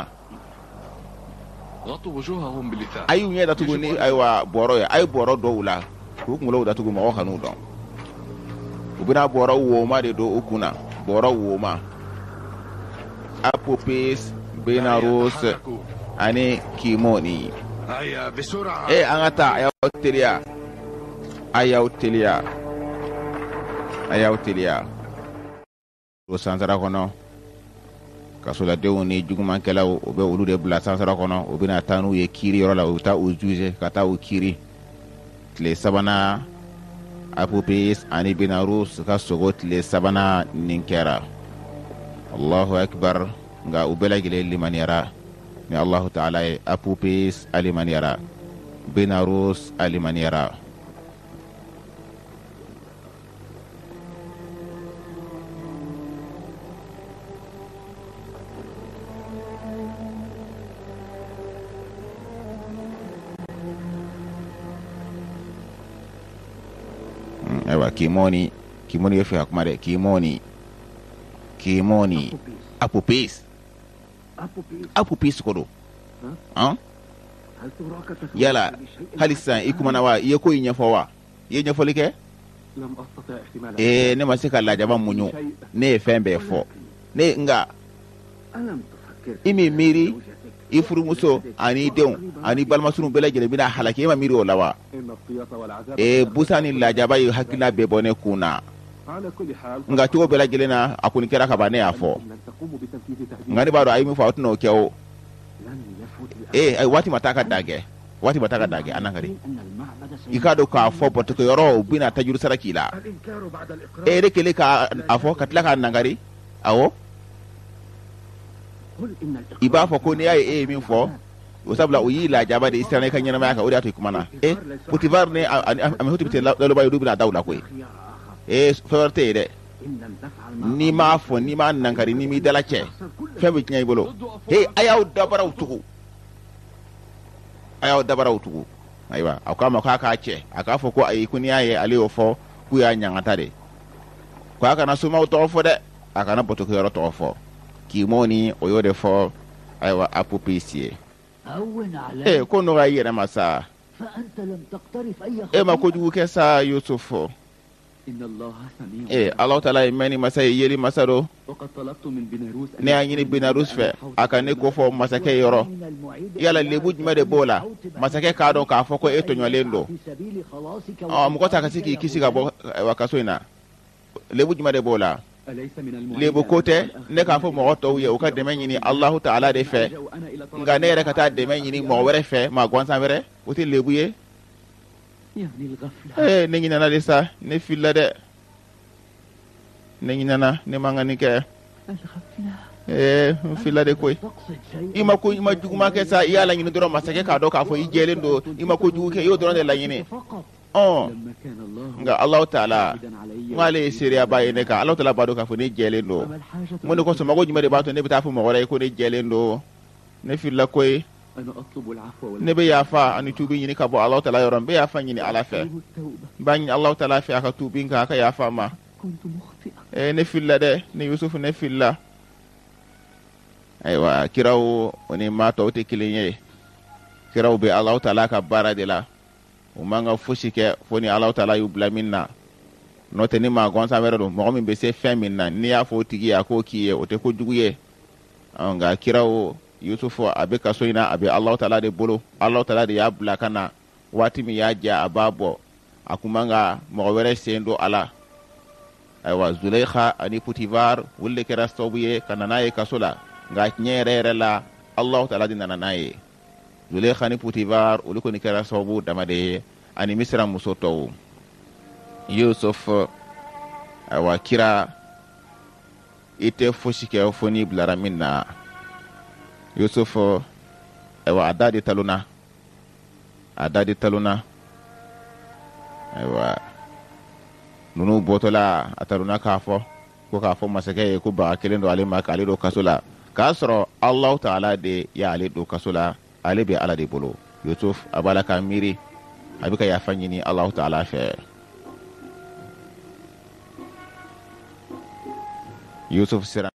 [SPEAKER 9] غطوا وجوههم باللثام.
[SPEAKER 3] A y'u ɲɛ datugu ni ayiwa bɔrɔ ye. A ye bɔrɔ dɔw la. K'u kunkolow datugu mɔgɔw kan'u dɔn. U bɛna bɔrɔ woma de don u kunna. Bɔrɔ woma. Apu Peace, Bina Rose ani Kimoni.
[SPEAKER 9] هيا بسرعة.
[SPEAKER 3] Eh, an ka taa a y'aw teliya. A y'aw teliya. A y'aw teliya. O sansara kɔnɔ. Kasoladenw ni jugumankɛlaw u bɛ olu de bila sansara kɔnɔ. U bɛna taa n'u ye kiiri yɔrɔ la. U bɛ taa u juge ka taa u kiiri. Tile sabanan Apu Peace ani Bina Rose ka sogo tile sabanan nin kɛra. Allahu Akbar. Nka u bɛɛ lajɛlen limaniyara ni Allahu Taala ye. Apu Peace alimaniyara. Benarus alimaniera. Ewa kimoni kimoni yefe hakumare kimoni kimoni apopis apopis kodo hein yala halisa ikumana wa yeko inyafo wa yenyafo like eh ne masika la jaba munyu ne fembe fo ne nga imi miri ifurumuso ani dew ani balmasunu bela jele bina halake ma miri olawa e busani la jaba yu hakila be bone kuna nga to bela jele na akuni kera ka bane afo ngani baro ayi mi fa otno kewo e ay wati mataka dage wati mataka dage anangari ikado ka fo boto yoro bina tajuru sarakila e de kele ka afo katla ka nangari awo iba fo ko ni ay e min fo o sabla o yi la jaba de istane kan nyana maka o da to kumana e potivar ne am hotibite lo bayo dubina dawla ko e forte de ni ma fo ni ma nangari ni mi dala che fembe nyay bolo he ayaw dabara utugu ayaw dabara utugu aywa akama ka ka che aka fo ko ay kuni aye ale o fo ku ya nyangata de ko aka na suma to fo de aka na boto ko yoro to fo kimoni oyode fo aywa apupisie eh kono ga yere masa eh ma ko jugu kesa yusufo eh allah taala meni masa yeli masaro ne anyini binarus fe aka ne ko fo masake yoro yala lebuj mede bola masake ka do ka fo ko eto nyolendo ah mo ko taka siki kisika bo wakasoina lebuj mede bola lebo kote ne ka fo mo to ye o ka de menyini allah taala de fe nga ne re kata de menyini mo were fe ma gonsa were o te lebuye eh ne ngina na lesa ne filla de ne ngina na ne mangani ke eh filla de koy ima ko ima juguma ke sa yala ngini doro masake ka do ka fo ijele ndo ima ko jugu ke yo doro de la ngini oh nga allah taala wale siriya baye ne ka allah taala bado ka fo ne jele ndo mo ne ko so mago jumade bato ne bita fo mo wala ko ne jele ndo ne filla koy ne be yafa ani tubi nyini ka bo allah taala yoron be yafa nyini ala fe bani allah taala fe aka tubi ka ka yafa ma e ne filla de ne yusuf ne filla aywa kirawo oni ma to te kilinye kirawo be allah taala ka bara de la o manga fushike foni allah taala yubla minna note ni ma gonsa wero mo mi be se feminna ni ya fo tigi ya ko kiye o te ko juguye anga kirawo yusufu abe kasoina abe allah taala de bolo allah taala de ya bula kana wati mi ya ja ababo akumanga mo were sendo ala aywa zulaykha ani putivar wulle kera stobuye kana naye kasola nga nyerere la allah taala dinana naye zulaykha ni putivar uliko ni kera stobu damade ani misra musoto yusuf aywa kira ite foshike foni blara minna yusuf aywa adadi taluna adadi taluna aywa nunu botola ataluna kafo ko kafo masake ko ba kelendo ale ma kalido kasula kasro allah taala de ya ale do kasula ale be ala de bolo yusuf abala kamiri abika ya fanyini allah taala fe yusuf sira